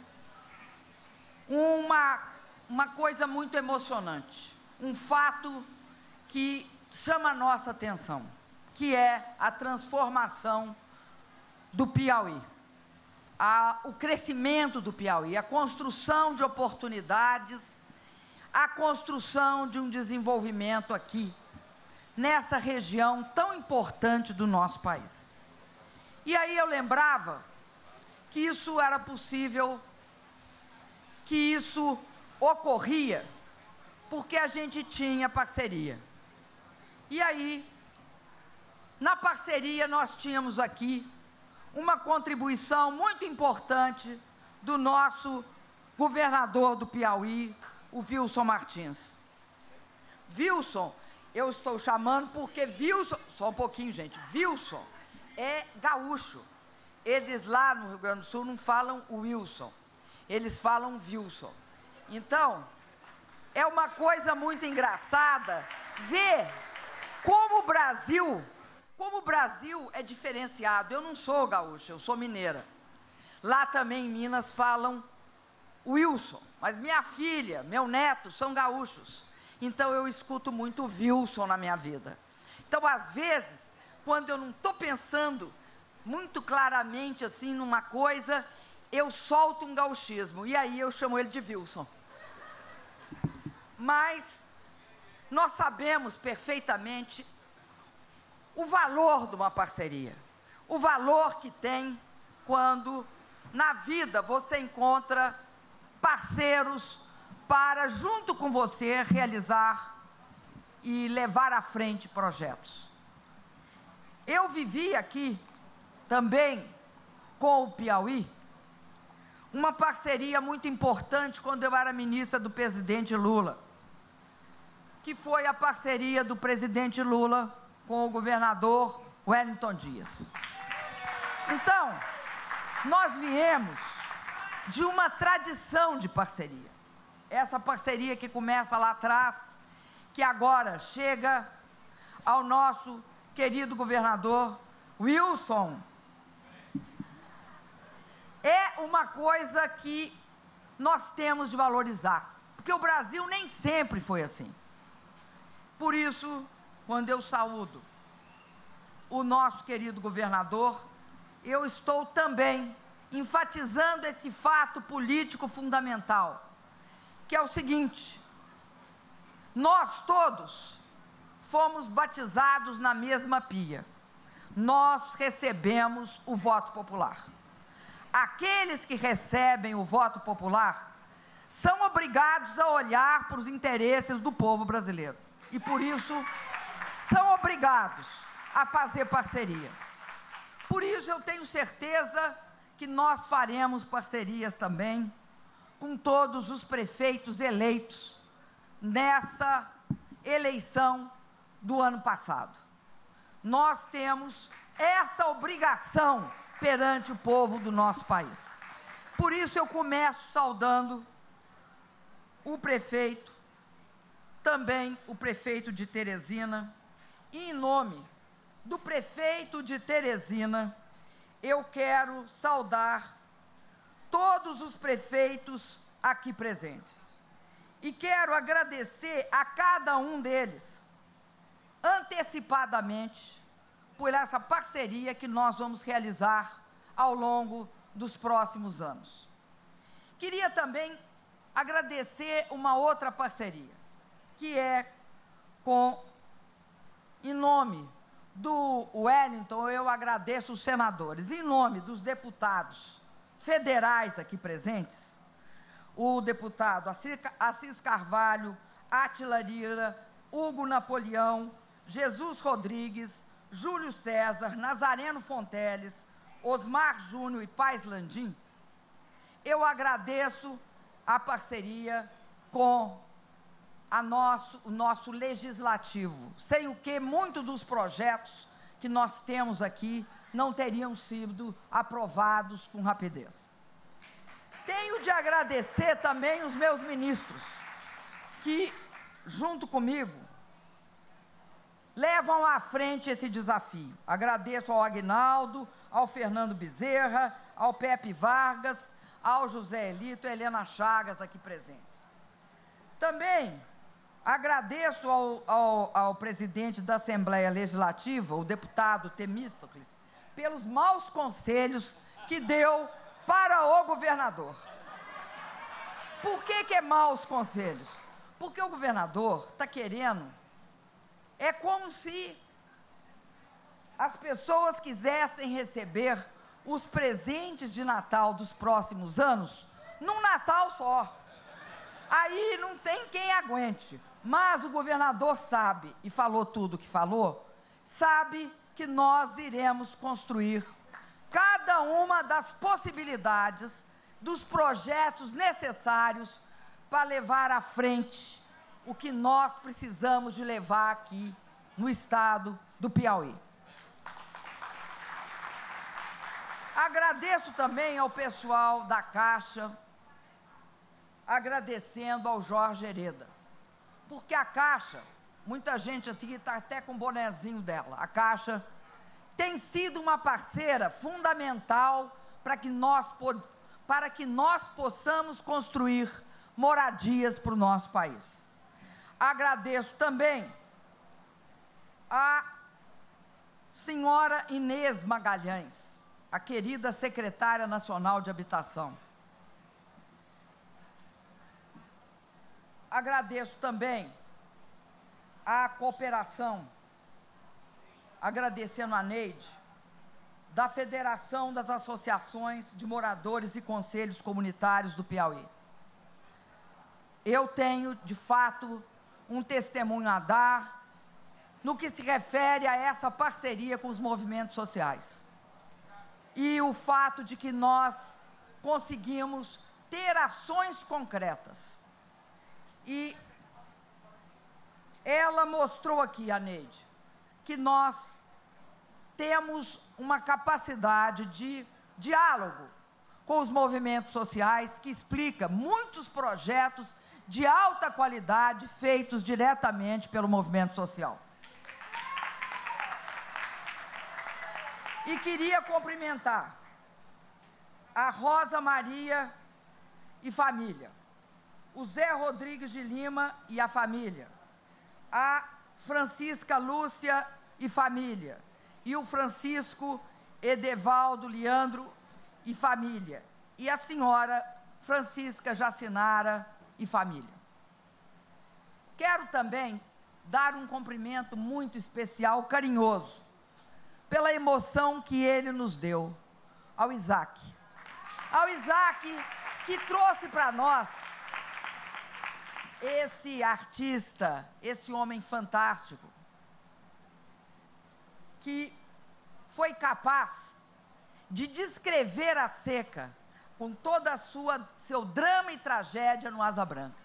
uma coisa muito emocionante, um fato que chama a nossa atenção, que é a transformação do Piauí, o crescimento do Piauí, a construção de oportunidades, a construção de um desenvolvimento aqui, nessa região tão importante do nosso país. E aí eu lembrava que isso era possível, que isso ocorria, porque a gente tinha parceria. E aí, na parceria, nós tínhamos aqui uma contribuição muito importante do nosso governador do Piauí, o Wilson Martins. Wilson, eu estou chamando porque Wilson, só um pouquinho, gente, Wilson é gaúcho. Eles lá no Rio Grande do Sul não falam Wilson, eles falam Wilson. Então, é uma coisa muito engraçada ver como o Brasil é diferenciado. Eu não sou gaúcha, eu sou mineira. Lá também em Minas falam Wilson, mas minha filha, meu neto são gaúchos. Então eu escuto muito Wilson na minha vida. Então, às vezes, quando eu não estou pensando muito claramente, assim, numa coisa, eu solto um gauchismo, e aí eu chamo ele de Wilson. Mas nós sabemos perfeitamente o valor de uma parceria, o valor que tem quando, na vida, você encontra parceiros para, junto com você, realizar e levar à frente projetos. Eu vivi aqui, também, com o Piauí, uma parceria muito importante quando eu era ministra do presidente Lula, que foi a parceria do presidente Lula com o governador Wellington Dias. Então, nós viemos de uma tradição de parceria. Essa parceria que começa lá atrás, que agora chega ao nosso querido governador Wilson, é uma coisa que nós temos de valorizar, porque o Brasil nem sempre foi assim. Por isso, quando eu saúdo o nosso querido governador, eu estou também enfatizando esse fato político fundamental, que é o seguinte: nós todos fomos batizados na mesma pia, nós recebemos o voto popular. Aqueles que recebem o voto popular são obrigados a olhar para os interesses do povo brasileiro e, por isso, são obrigados a fazer parceria. Por isso, eu tenho certeza que nós faremos parcerias também com todos os prefeitos eleitos nessa eleição do ano passado. Nós temos essa obrigação perante o povo do nosso país. Por isso eu começo saudando o prefeito, também o prefeito de Teresina, e em nome do prefeito de Teresina, eu quero saudar todos os prefeitos aqui presentes. E quero agradecer a cada um deles, antecipadamente, por essa parceria que nós vamos realizar ao longo dos próximos anos. Queria também agradecer uma outra parceria, que é em nome do Wellington, eu agradeço os senadores, em nome dos deputados federais aqui presentes, o deputado Assis Carvalho, Átila Lira, Hugo Napoleão, Jesus Rodrigues, Júlio César, Nazareno Fonteles, Osmar Júnior e Paz Landim. Eu agradeço a parceria com o nosso legislativo, sem o que muitos dos projetos que nós temos aqui não teriam sido aprovados com rapidez. Tenho de agradecer também os meus ministros, que, junto comigo, levam à frente esse desafio. Agradeço ao Aguinaldo, ao Fernando Bezerra, ao Pepe Vargas, ao José Elito e Helena Chagas aqui presentes. Também agradeço ao presidente da Assembleia Legislativa, o deputado Temístocles, pelos maus conselhos que deu para o governador. Por que é maus conselhos? Porque o governador está querendo... É como se as pessoas quisessem receber os presentes de Natal dos próximos anos num Natal só. Aí não tem quem aguente. Mas o governador sabe, e falou tudo o que falou, sabe que nós iremos construir cada uma das possibilidades, dos projetos necessários para levar à frente o que nós precisamos de levar aqui no estado do Piauí. Agradeço também ao pessoal da Caixa, agradecendo ao Jorge Hereda, porque a Caixa, muita gente aqui está até com o bonezinho dela, a Caixa tem sido uma parceira fundamental para que nós possamos construir moradias para o nosso país. Agradeço também a senhora Inês Magalhães, a querida secretária nacional de Habitação. Agradeço também a cooperação, agradecendo a Neide, da Federação das Associações de Moradores e Conselhos Comunitários do Piauí. Eu tenho, de fato, um testemunho a dar no que se refere a essa parceria com os movimentos sociais. E o fato de que nós conseguimos ter ações concretas. E ela mostrou aqui, a Neide, que nós temos uma capacidade de diálogo com os movimentos sociais que explica muitos projetos de alta qualidade feitos diretamente pelo movimento social. E queria cumprimentar a Rosa Maria e família, o Zé Rodrigues de Lima e a família, a Francisca Lúcia e família, e o Francisco Edevaldo Leandro e família, e a senhora Francisca Jacinara e família. Quero também dar um cumprimento muito especial, carinhoso, pela emoção que ele nos deu, ao Isaac. Ao Isaac, que trouxe para nós esse artista, esse homem fantástico, que foi capaz de descrever a seca com toda seu drama e tragédia no Asa Branca.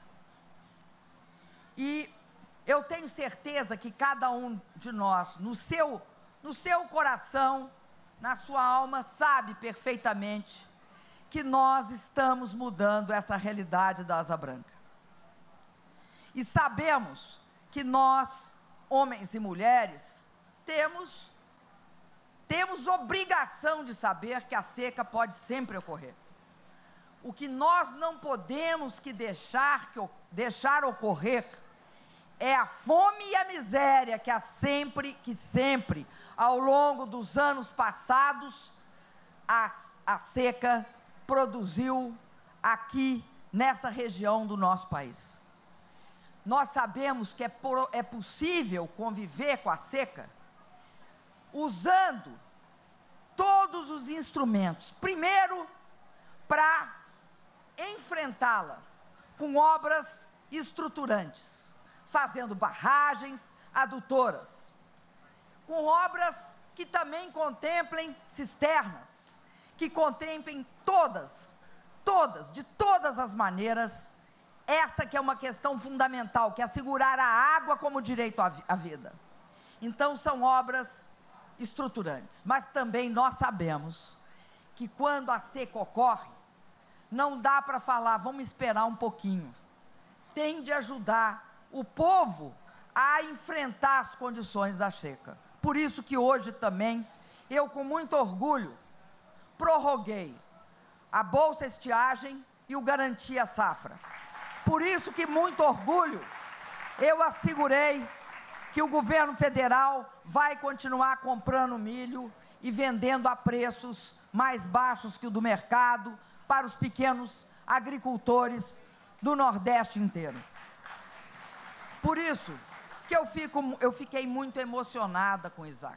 E eu tenho certeza que cada um de nós, no seu coração, na sua alma, sabe perfeitamente que nós estamos mudando essa realidade da Asa Branca. E sabemos que nós, homens e mulheres, temos obrigação de saber que a seca pode sempre ocorrer. O que nós não podemos deixar ocorrer é a fome e a miséria que sempre, ao longo dos anos passados, a seca produziu aqui nessa região do nosso país. Nós sabemos que é possível conviver com a seca usando todos os instrumentos. Primeiro, para enfrentá-la com obras estruturantes, fazendo barragens adutoras, com obras que também contemplem cisternas, que contemplem de todas as maneiras, essa que é uma questão fundamental, que é assegurar a água como direito à vida. Então, são obras estruturantes, mas também nós sabemos que quando a seca ocorre, não dá para falar, vamos esperar um pouquinho. Tem de ajudar o povo a enfrentar as condições da seca. Por isso que hoje também, eu com muito orgulho, prorroguei a Bolsa Estiagem e o Garantia Safra. Por isso que, muito orgulho, eu assegurei que o governo federal vai continuar comprando milho e vendendo a preços mais baixos que o do mercado para os pequenos agricultores do Nordeste inteiro. Por isso que eu fiquei muito emocionada com o Isaac.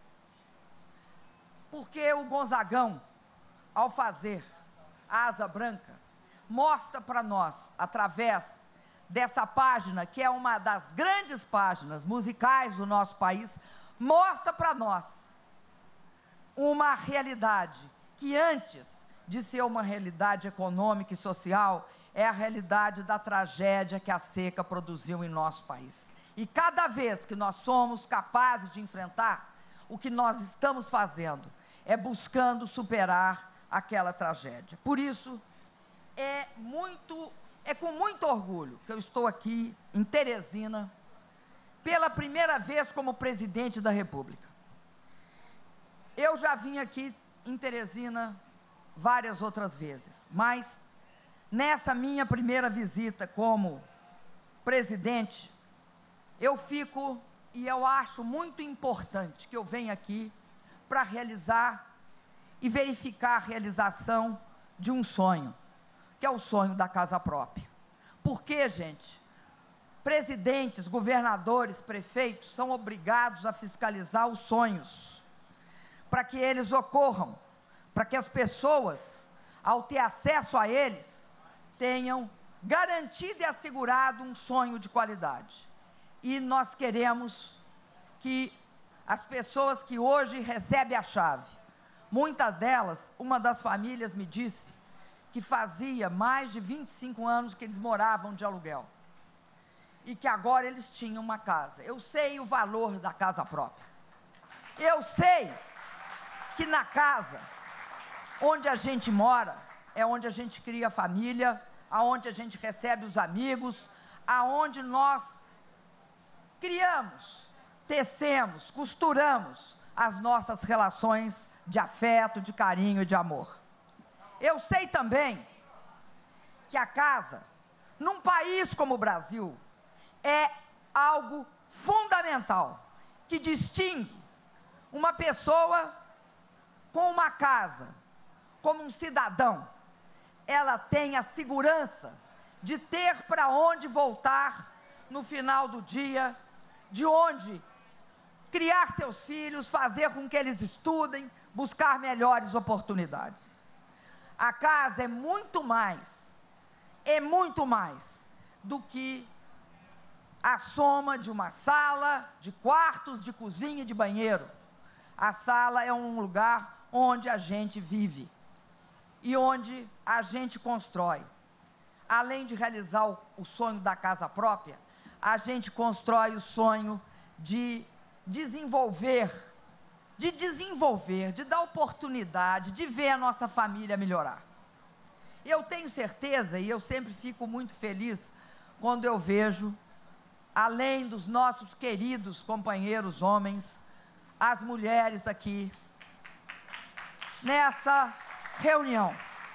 Porque o Gonzagão, ao fazer a Asa Branca, mostra para nós, através dessa página, que é uma das grandes páginas musicais do nosso país, mostra para nós uma realidade que, antes de ser uma realidade econômica e social, é a realidade da tragédia que a seca produziu em nosso país. E cada vez que nós somos capazes de enfrentar, o que nós estamos fazendo é buscando superar aquela tragédia. Por isso, é com muito orgulho que eu estou aqui em Teresina, pela primeira vez como presidente da República. Eu já vim aqui em Teresina várias outras vezes, mas nessa minha primeira visita como presidente, eu fico, e eu acho muito importante que eu venha aqui para realizar e verificar a realização de um sonho, que é o sonho da casa própria. Por quê, gente? Presidentes, governadores, prefeitos são obrigados a fiscalizar os sonhos, para que eles ocorram, para que as pessoas, ao ter acesso a eles, tenham garantido e assegurado um sonho de qualidade. E nós queremos que as pessoas que hoje recebem a chave, muitas delas, uma das famílias me disse que fazia mais de 25 anos que eles moravam de aluguel e que agora eles tinham uma casa. Eu sei o valor da casa própria. Eu sei que na casa onde a gente mora é onde a gente cria a família, aonde a gente recebe os amigos, aonde nós criamos, tecemos, costuramos as nossas relações de afeto, de carinho e de amor. Eu sei também que a casa, num país como o Brasil, é algo fundamental, que distingue uma pessoa com uma casa, como um cidadão. Ela tem a segurança de ter para onde voltar no final do dia, de onde criar seus filhos, fazer com que eles estudem, buscar melhores oportunidades. A casa é muito mais do que a soma de uma sala, de quartos, de cozinha e de banheiro. A sala é um lugar onde a gente vive e onde a gente constrói. Além de realizar o sonho da casa própria, a gente constrói o sonho de desenvolver, de dar oportunidade, de ver a nossa família melhorar. Eu tenho certeza, e eu sempre fico muito feliz, quando eu vejo, além dos nossos queridos companheiros homens, as mulheres aqui, nessa reunião.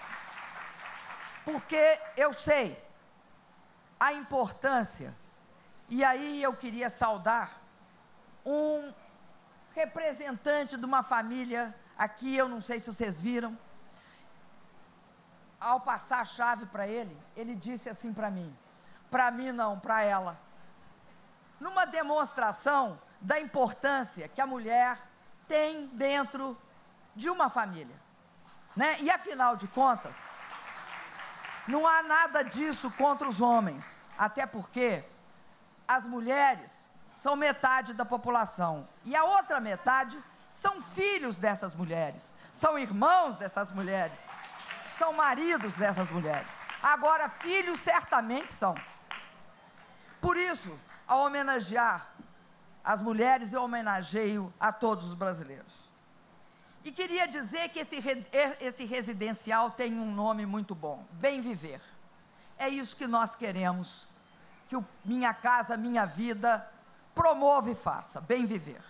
Porque eu sei a importância, e aí eu queria saudar um representante de uma família aqui, eu não sei se vocês viram, ao passar a chave para ele, ele disse assim para mim não, para ela, numa demonstração da importância que a mulher tem dentro de uma família, né? E afinal de contas, não há nada disso contra os homens, até porque as mulheres são metade da população, e a outra metade são filhos dessas mulheres, são irmãos dessas mulheres, são maridos dessas mulheres. Agora, filhos certamente são. Por isso, ao homenagear as mulheres, eu homenageio a todos os brasileiros. E queria dizer que esse residencial tem um nome muito bom, Bem Viver. É isso que nós queremos, que o Minha Casa, Minha Vida promova e faça, Bem Viver.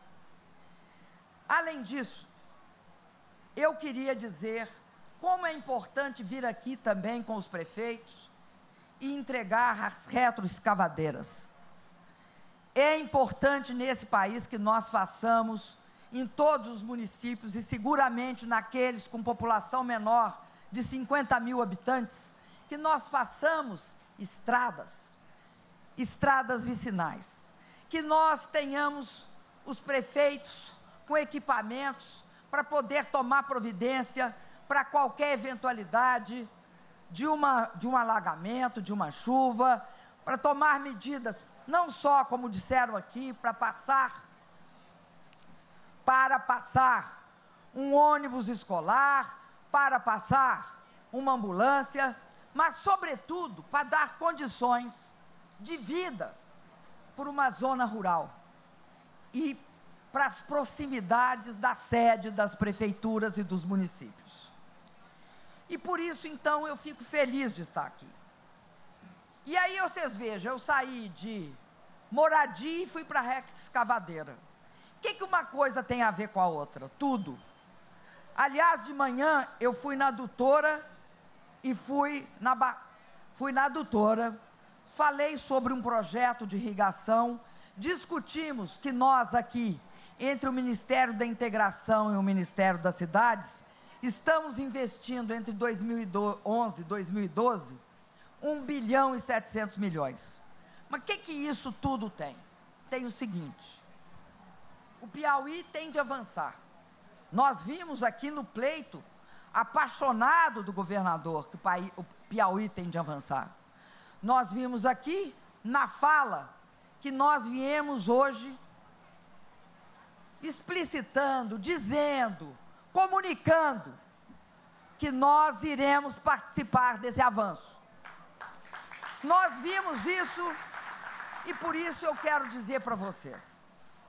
Além disso, eu queria dizer como é importante vir aqui também com os prefeitos e entregar as retroescavadeiras. É importante nesse país que nós façamos em todos os municípios e seguramente naqueles com população menor de 50 mil habitantes, que nós façamos estradas vicinais, que nós tenhamos os prefeitos com equipamentos para poder tomar providência para qualquer eventualidade de um alagamento, de uma chuva, para tomar medidas, não só, como disseram aqui, para passar um ônibus escolar, para passar uma ambulância, mas, sobretudo, para dar condições de vida por uma zona rural e para as proximidades da sede das prefeituras e dos municípios. E por isso, então, eu fico feliz de estar aqui. E aí vocês vejam, eu saí de moradia e fui para a retroescavadeira. O que uma coisa tem a ver com a outra? Tudo. Aliás, de manhã eu fui na adutora e fui na adutora, falei sobre um projeto de irrigação, discutimos que nós aqui, entre o Ministério da Integração e o Ministério das Cidades, estamos investindo entre 2011 e 2012 1 bilhão e 700 milhões. Mas o que isso tudo tem? Tem o seguinte: o Piauí tem de avançar. Nós vimos aqui no pleito apaixonado do governador que o Piauí tem de avançar. Nós vimos aqui na fala que nós viemos hoje explicitando, dizendo, comunicando que nós iremos participar desse avanço. Nós vimos isso e por isso eu quero dizer para vocês: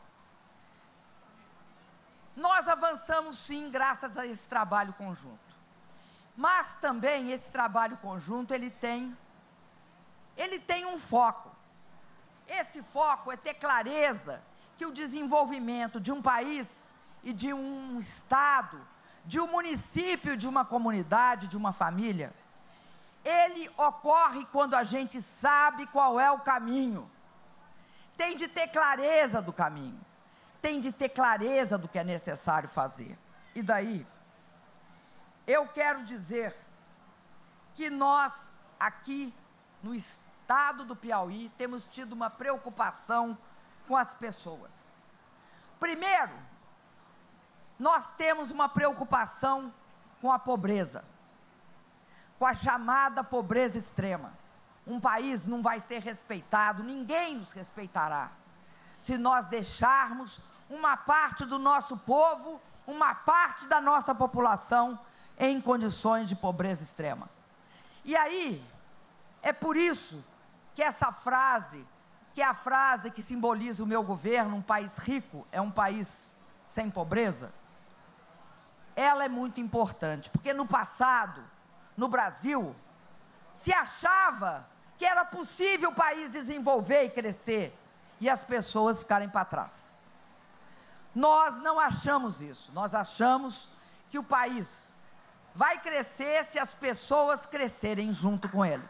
nós avançamos sim graças a esse trabalho conjunto, mas também esse trabalho conjunto ele tem um foco. Esse foco é ter clareza que o desenvolvimento de um país e de um estado, de um município, de uma comunidade, de uma família, ele ocorre quando a gente sabe qual é o caminho. Tem de ter clareza do caminho, tem de ter clareza do que é necessário fazer. E daí, eu quero dizer que nós, aqui no estado do Piauí, temos tido uma preocupação com as pessoas. Primeiro, nós temos uma preocupação com a pobreza, com a chamada pobreza extrema. Um país não vai ser respeitado, ninguém nos respeitará, se nós deixarmos uma parte do nosso povo, uma parte da nossa população em condições de pobreza extrema. E aí, é por isso que essa frase, que é a frase que simboliza o meu governo, um país rico é um país sem pobreza, ela é muito importante, porque no passado, no Brasil, se achava que era possível o país desenvolver e crescer, e as pessoas ficarem para trás. Nós não achamos isso, nós achamos que o país vai crescer se as pessoas crescerem junto com ele.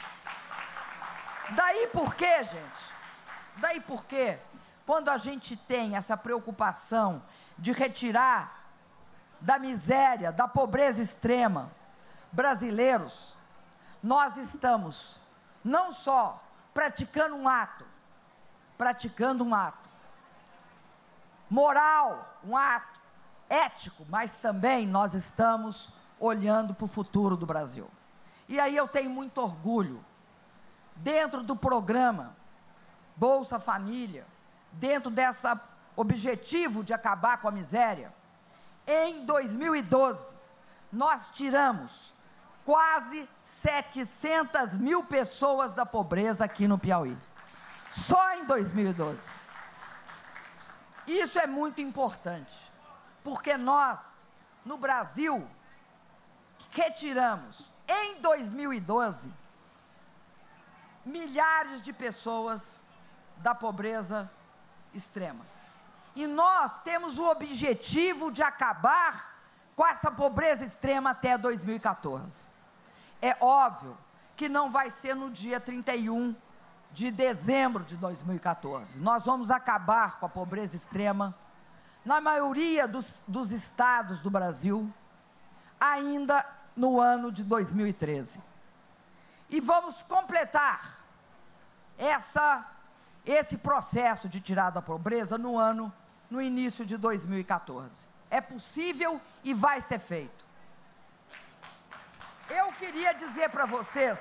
Daí por quê, gente? Daí por quê? Quando a gente tem essa preocupação de retirar da miséria, da pobreza extrema, brasileiros, nós estamos não só praticando um ato moral, um ato ético, mas também nós estamos olhando para o futuro do Brasil. E aí eu tenho muito orgulho, dentro do programa Bolsa Família, dentro desse objetivo de acabar com a miséria, em 2012, nós tiramos quase 700 mil pessoas da pobreza aqui no Piauí. Só em 2012. Isso é muito importante, porque nós, no Brasil, retiramos, em 2012, milhares de pessoas da pobreza extrema. E nós temos o objetivo de acabar com essa pobreza extrema até 2014. É óbvio que não vai ser no dia 31 de dezembro de 2014. Nós vamos acabar com a pobreza extrema na maioria dos estados do Brasil, ainda no ano de 2013. E vamos completar esse processo de tirar da pobreza no início de 2014. É possível e vai ser feito. Eu queria dizer para vocês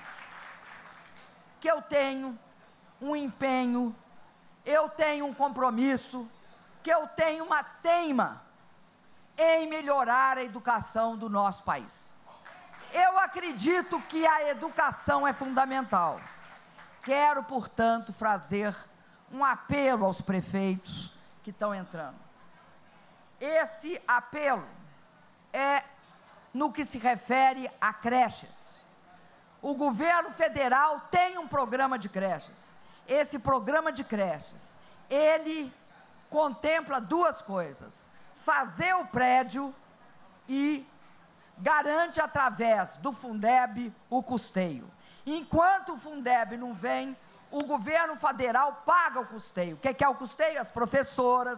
que eu tenho um empenho, eu tenho um compromisso, que eu tenho uma teima em melhorar a educação do nosso país. Eu acredito que a educação é fundamental. Quero, portanto, fazer um apelo aos prefeitos que estão entrando. Esse apelo é no que se refere a creches. O governo federal tem um programa de creches. Esse programa de creches, ele contempla duas coisas: fazer o prédio e garante através do Fundeb o custeio. Enquanto o Fundeb não vem, o governo federal paga o custeio. O que é o custeio? As professoras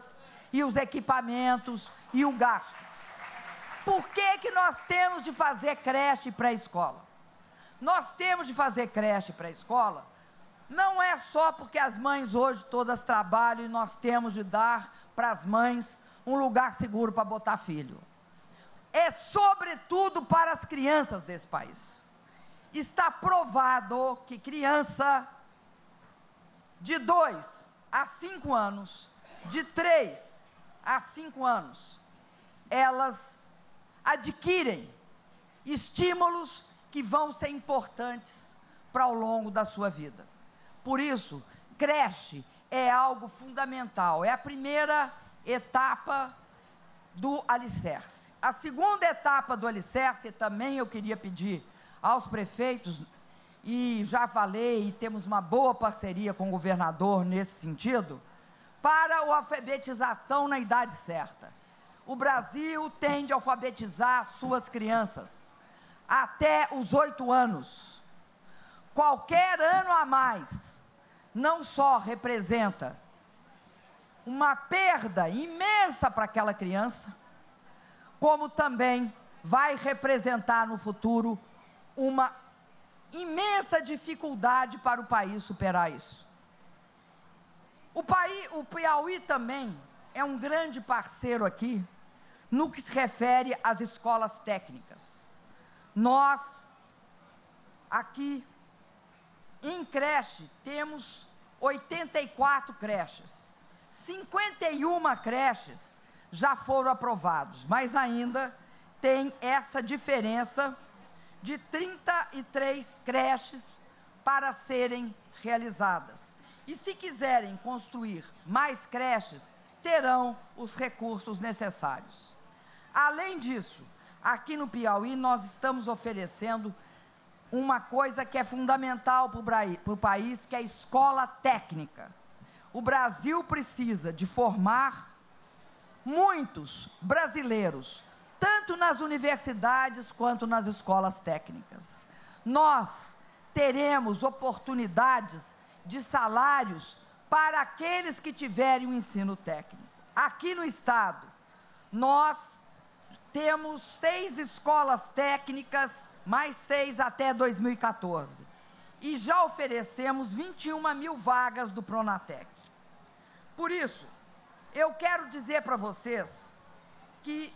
e os equipamentos e o gasto. Por que nós temos de fazer creche e pré-escola? Nós temos de fazer creche e pré-escola, não é só porque as mães hoje todas trabalham e nós temos de dar para as mães um lugar seguro para botar filho. É sobretudo para as crianças desse país. Está provado que criança de 2 a 5 anos, de 3 a 5 anos, elas adquirem estímulos que vão ser importantes para o longo da sua vida. Por isso, creche é algo fundamental, é a primeira etapa do alicerce. A segunda etapa do alicerce, também eu queria pedir aos prefeitos, e já falei, e temos uma boa parceria com o governador nesse sentido, para a alfabetização na idade certa. O Brasil tem de alfabetizar suas crianças até os 8 anos. Qualquer ano a mais não só representa uma perda imensa para aquela criança, como também vai representar no futuro uma imensa dificuldade para o país superar isso. O Piauí também é um grande parceiro aqui no que se refere às escolas técnicas. Nós, aqui, em creche, temos 84 creches. 51 creches já foram aprovados, mas ainda tem essa diferença de 33 creches para serem realizadas. E se quiserem construir mais creches, terão os recursos necessários. Além disso, aqui no Piauí, nós estamos oferecendo uma coisa que é fundamental para o país, que é a escola técnica. O Brasil precisa de formar muitos brasileiros, tanto nas universidades quanto nas escolas técnicas. Nós teremos oportunidades de salários para aqueles que tiverem o ensino técnico. Aqui no estado, nós temos 6 escolas técnicas, mais 6 até 2014. E já oferecemos 21 mil vagas do Pronatec. Por isso, eu quero dizer para vocês que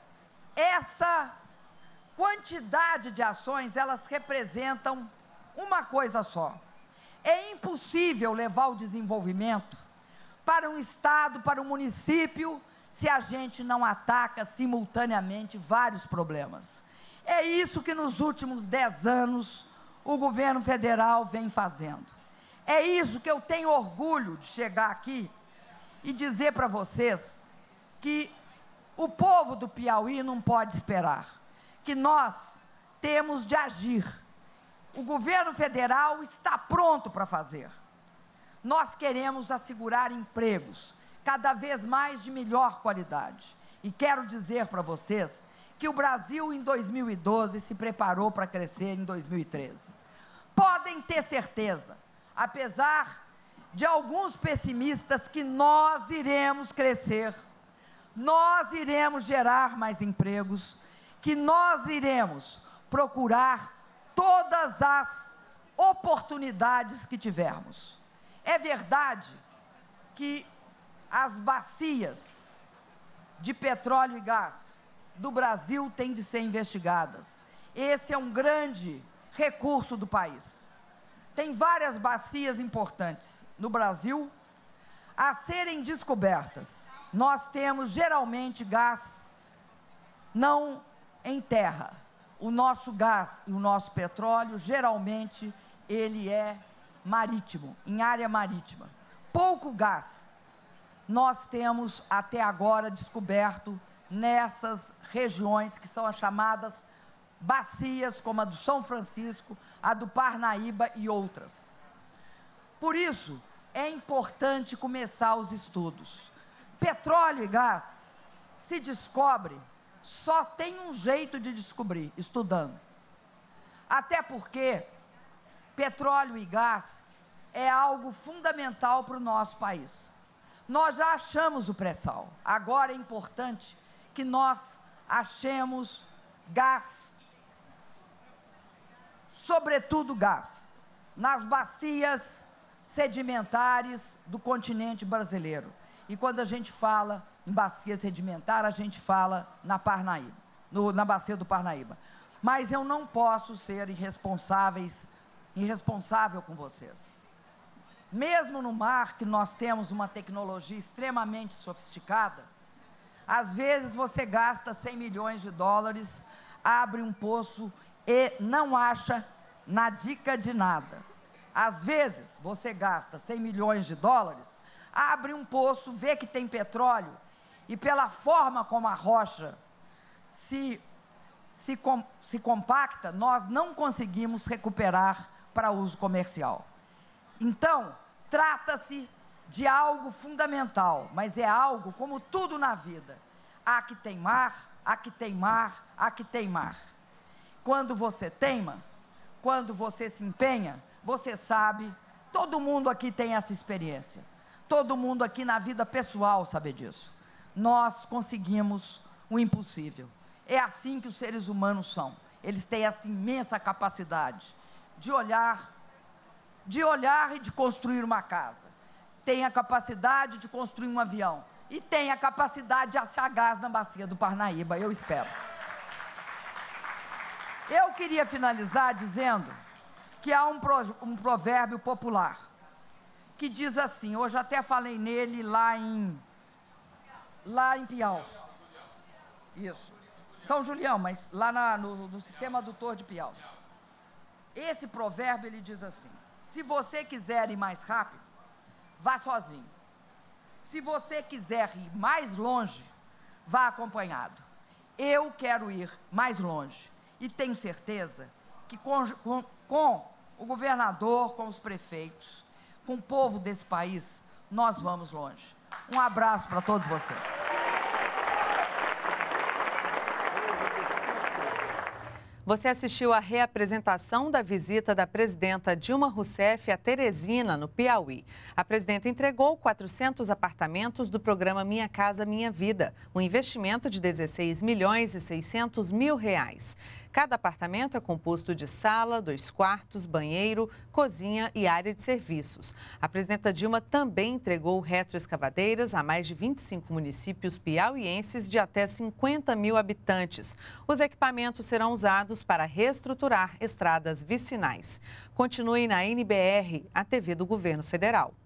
essa quantidade de ações, elas representam uma coisa só. É impossível levar o desenvolvimento para um estado, para um município, se a gente não ataca simultaneamente vários problemas. É isso que nos últimos 10 anos o governo federal vem fazendo. É isso que eu tenho orgulho de chegar aqui e dizer para vocês que o povo do Piauí não pode esperar, que nós temos de agir. O governo federal está pronto para fazer. Nós queremos assegurar empregos, cada vez mais de melhor qualidade. E quero dizer para vocês que o Brasil, em 2012, se preparou para crescer em 2013. Podem ter certeza, apesar de alguns pessimistas, que nós iremos crescer, nós iremos gerar mais empregos, que nós iremos procurar todas as oportunidades que tivermos. É verdade que as bacias de petróleo e gás do Brasil têm de ser investigadas. Esse é um grande recurso do país. Tem várias bacias importantes no Brasil a serem descobertas. Nós temos geralmente gás não em terra. O nosso gás e o nosso petróleo, geralmente, ele é marítimo, em área marítima. Pouco gás nós temos até agora descoberto nessas regiões que são as chamadas bacias, como a do São Francisco, a do Parnaíba e outras. Por isso, é importante começar os estudos. Petróleo e gás se descobre, só tem um jeito de descobrir, estudando. Até porque petróleo e gás é algo fundamental para o nosso país. Nós já achamos o pré-sal. Agora é importante que nós achemos gás, sobretudo gás, nas bacias sedimentares do continente brasileiro. E quando a gente fala em bacia sedimentar, a gente fala na Parnaíba, na bacia do Parnaíba. Mas eu não posso ser irresponsável com vocês. Mesmo no mar, que nós temos uma tecnologia extremamente sofisticada, às vezes você gasta 100 milhões de dólares, abre um poço e não acha na dica de nada. Às vezes você gasta 100 milhões de dólares, abre um poço, vê que tem petróleo e pela forma como a rocha se compacta, nós não conseguimos recuperar para uso comercial. Então, trata-se de algo fundamental, mas é algo como tudo na vida. Há que teimar, há que teimar, há que teimar. Quando você teima, quando você se empenha, você sabe, todo mundo aqui tem essa experiência. Todo mundo aqui na vida pessoal sabe disso. Nós conseguimos o impossível. É assim que os seres humanos são. Eles têm essa imensa capacidade de olhar e de construir uma casa. Tem a capacidade de construir um avião. E tem a capacidade de achar gás na bacia do Parnaíba, eu espero. Eu queria finalizar dizendo que há um provérbio popular que diz assim, hoje até falei nele lá em Piau. Isso. São Julião, mas lá no sistema adutor de Piau. Esse provérbio, ele diz assim, se você quiser ir mais rápido, vá sozinho. Se você quiser ir mais longe, vá acompanhado. Eu quero ir mais longe e tenho certeza que com o governador, com os prefeitos, com o povo desse país, nós vamos longe. Um abraço para todos vocês. Você assistiu à reapresentação da visita da presidenta Dilma Rousseff a Teresina, no Piauí. A presidenta entregou 400 apartamentos do programa Minha Casa Minha Vida, um investimento de 16 milhões e 600 mil reais. Cada apartamento é composto de sala, 2 quartos, banheiro, cozinha e área de serviços. A presidenta Dilma também entregou retroescavadeiras a mais de 25 municípios piauienses de até 50 mil habitantes. Os equipamentos serão usados para reestruturar estradas vicinais. Continue na NBR, a TV do Governo Federal.